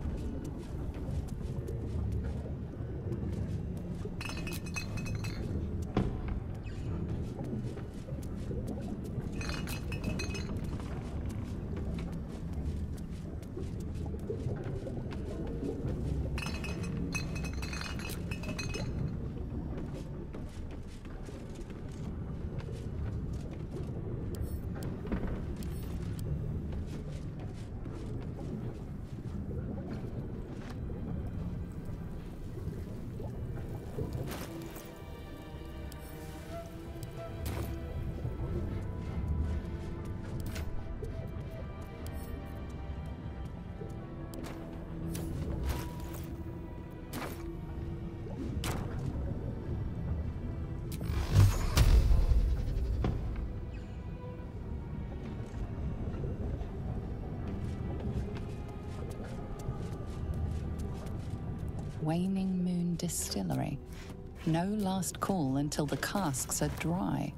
Waning Moon Distillery. No last call until the casks are dry.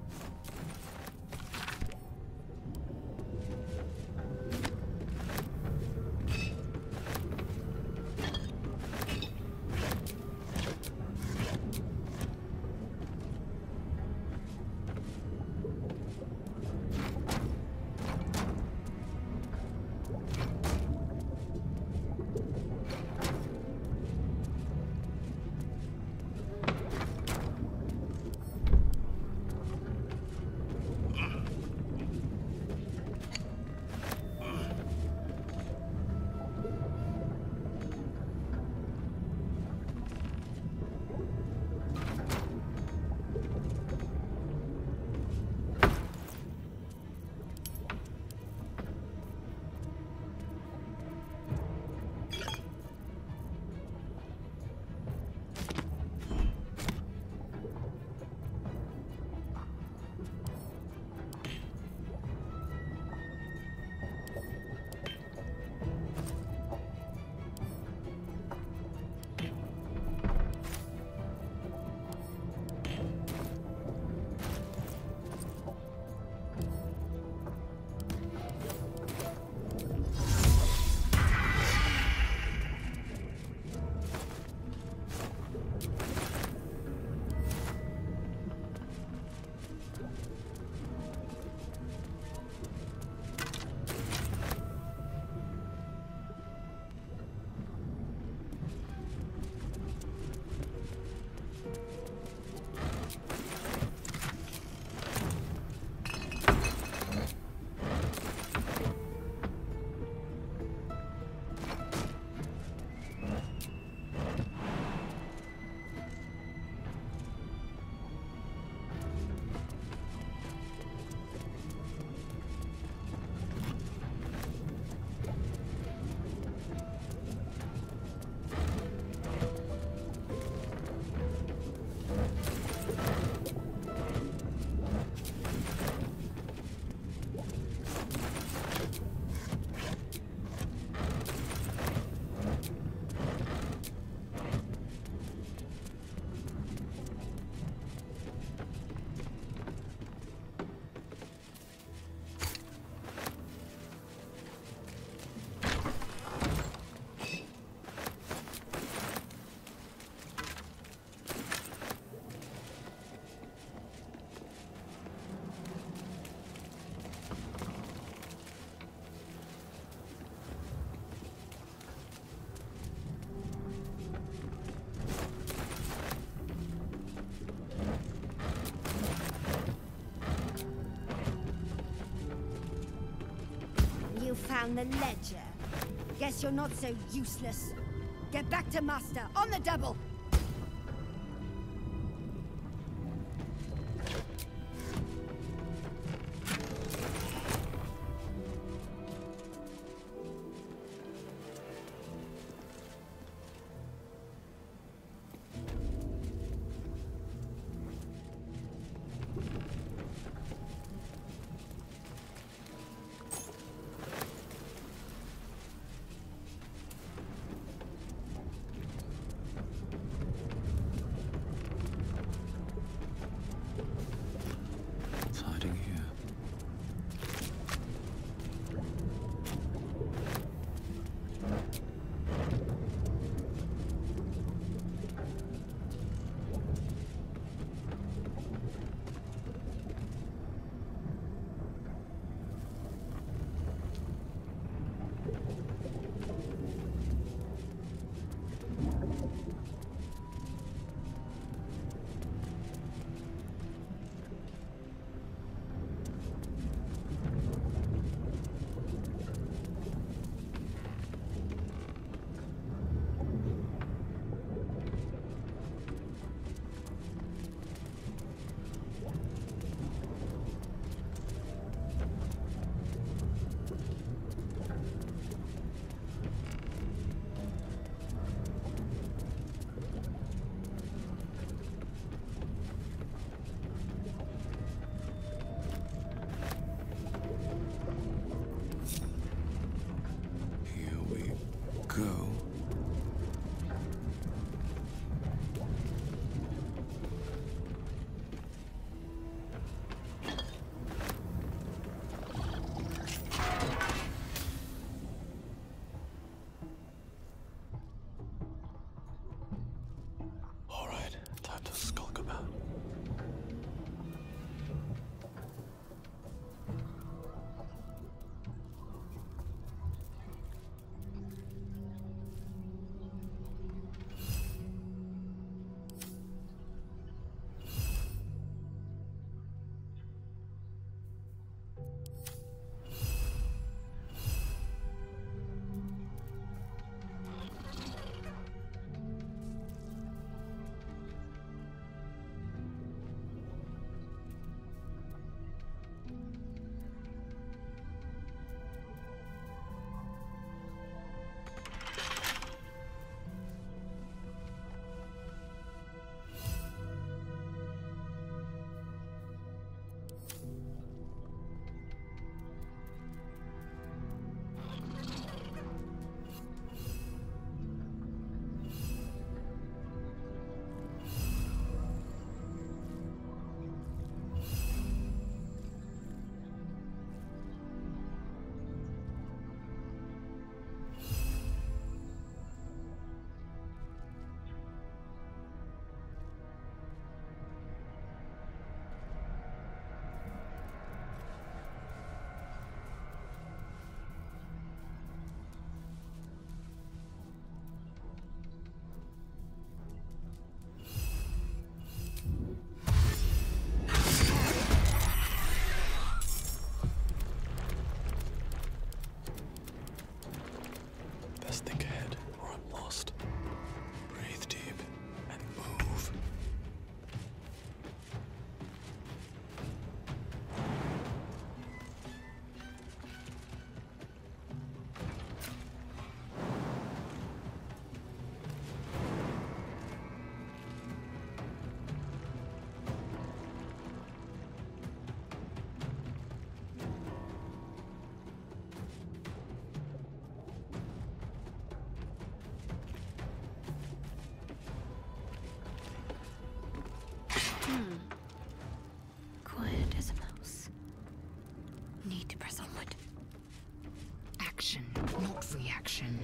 on the ledger. Guess you're not so useless. Get back to Master, on the double! It's hiding here. Here we go. All right, time to skulk about. Best think ahead, or I'm lost. Breathe deep and move. Quiet as a mouse. Need to press onward. Action, not reaction.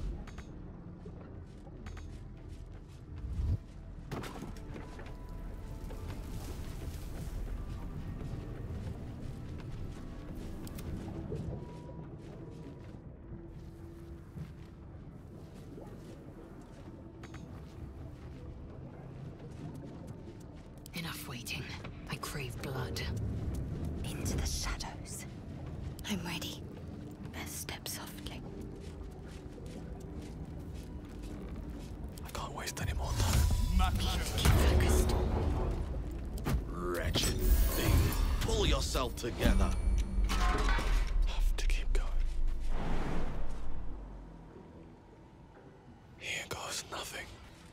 Enough waiting. I crave blood. Into the shadows. I'm ready. Best step softly. I can't waste any more time. Keep focused. Wretched thing. Pull yourself together. Have to keep going. Here goes nothing.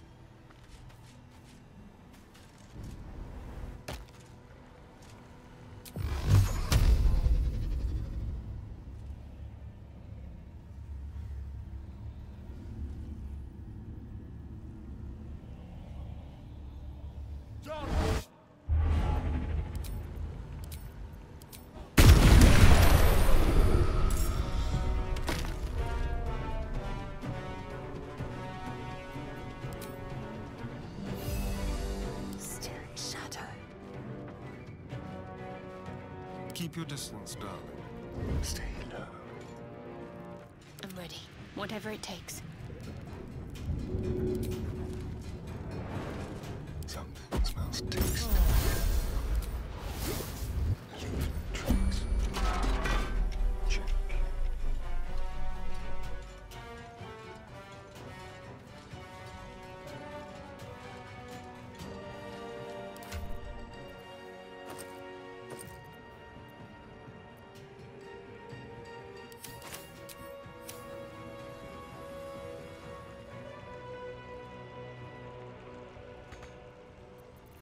Still in shadow. Keep your distance, darling. Stay low. I'm ready. Whatever it takes.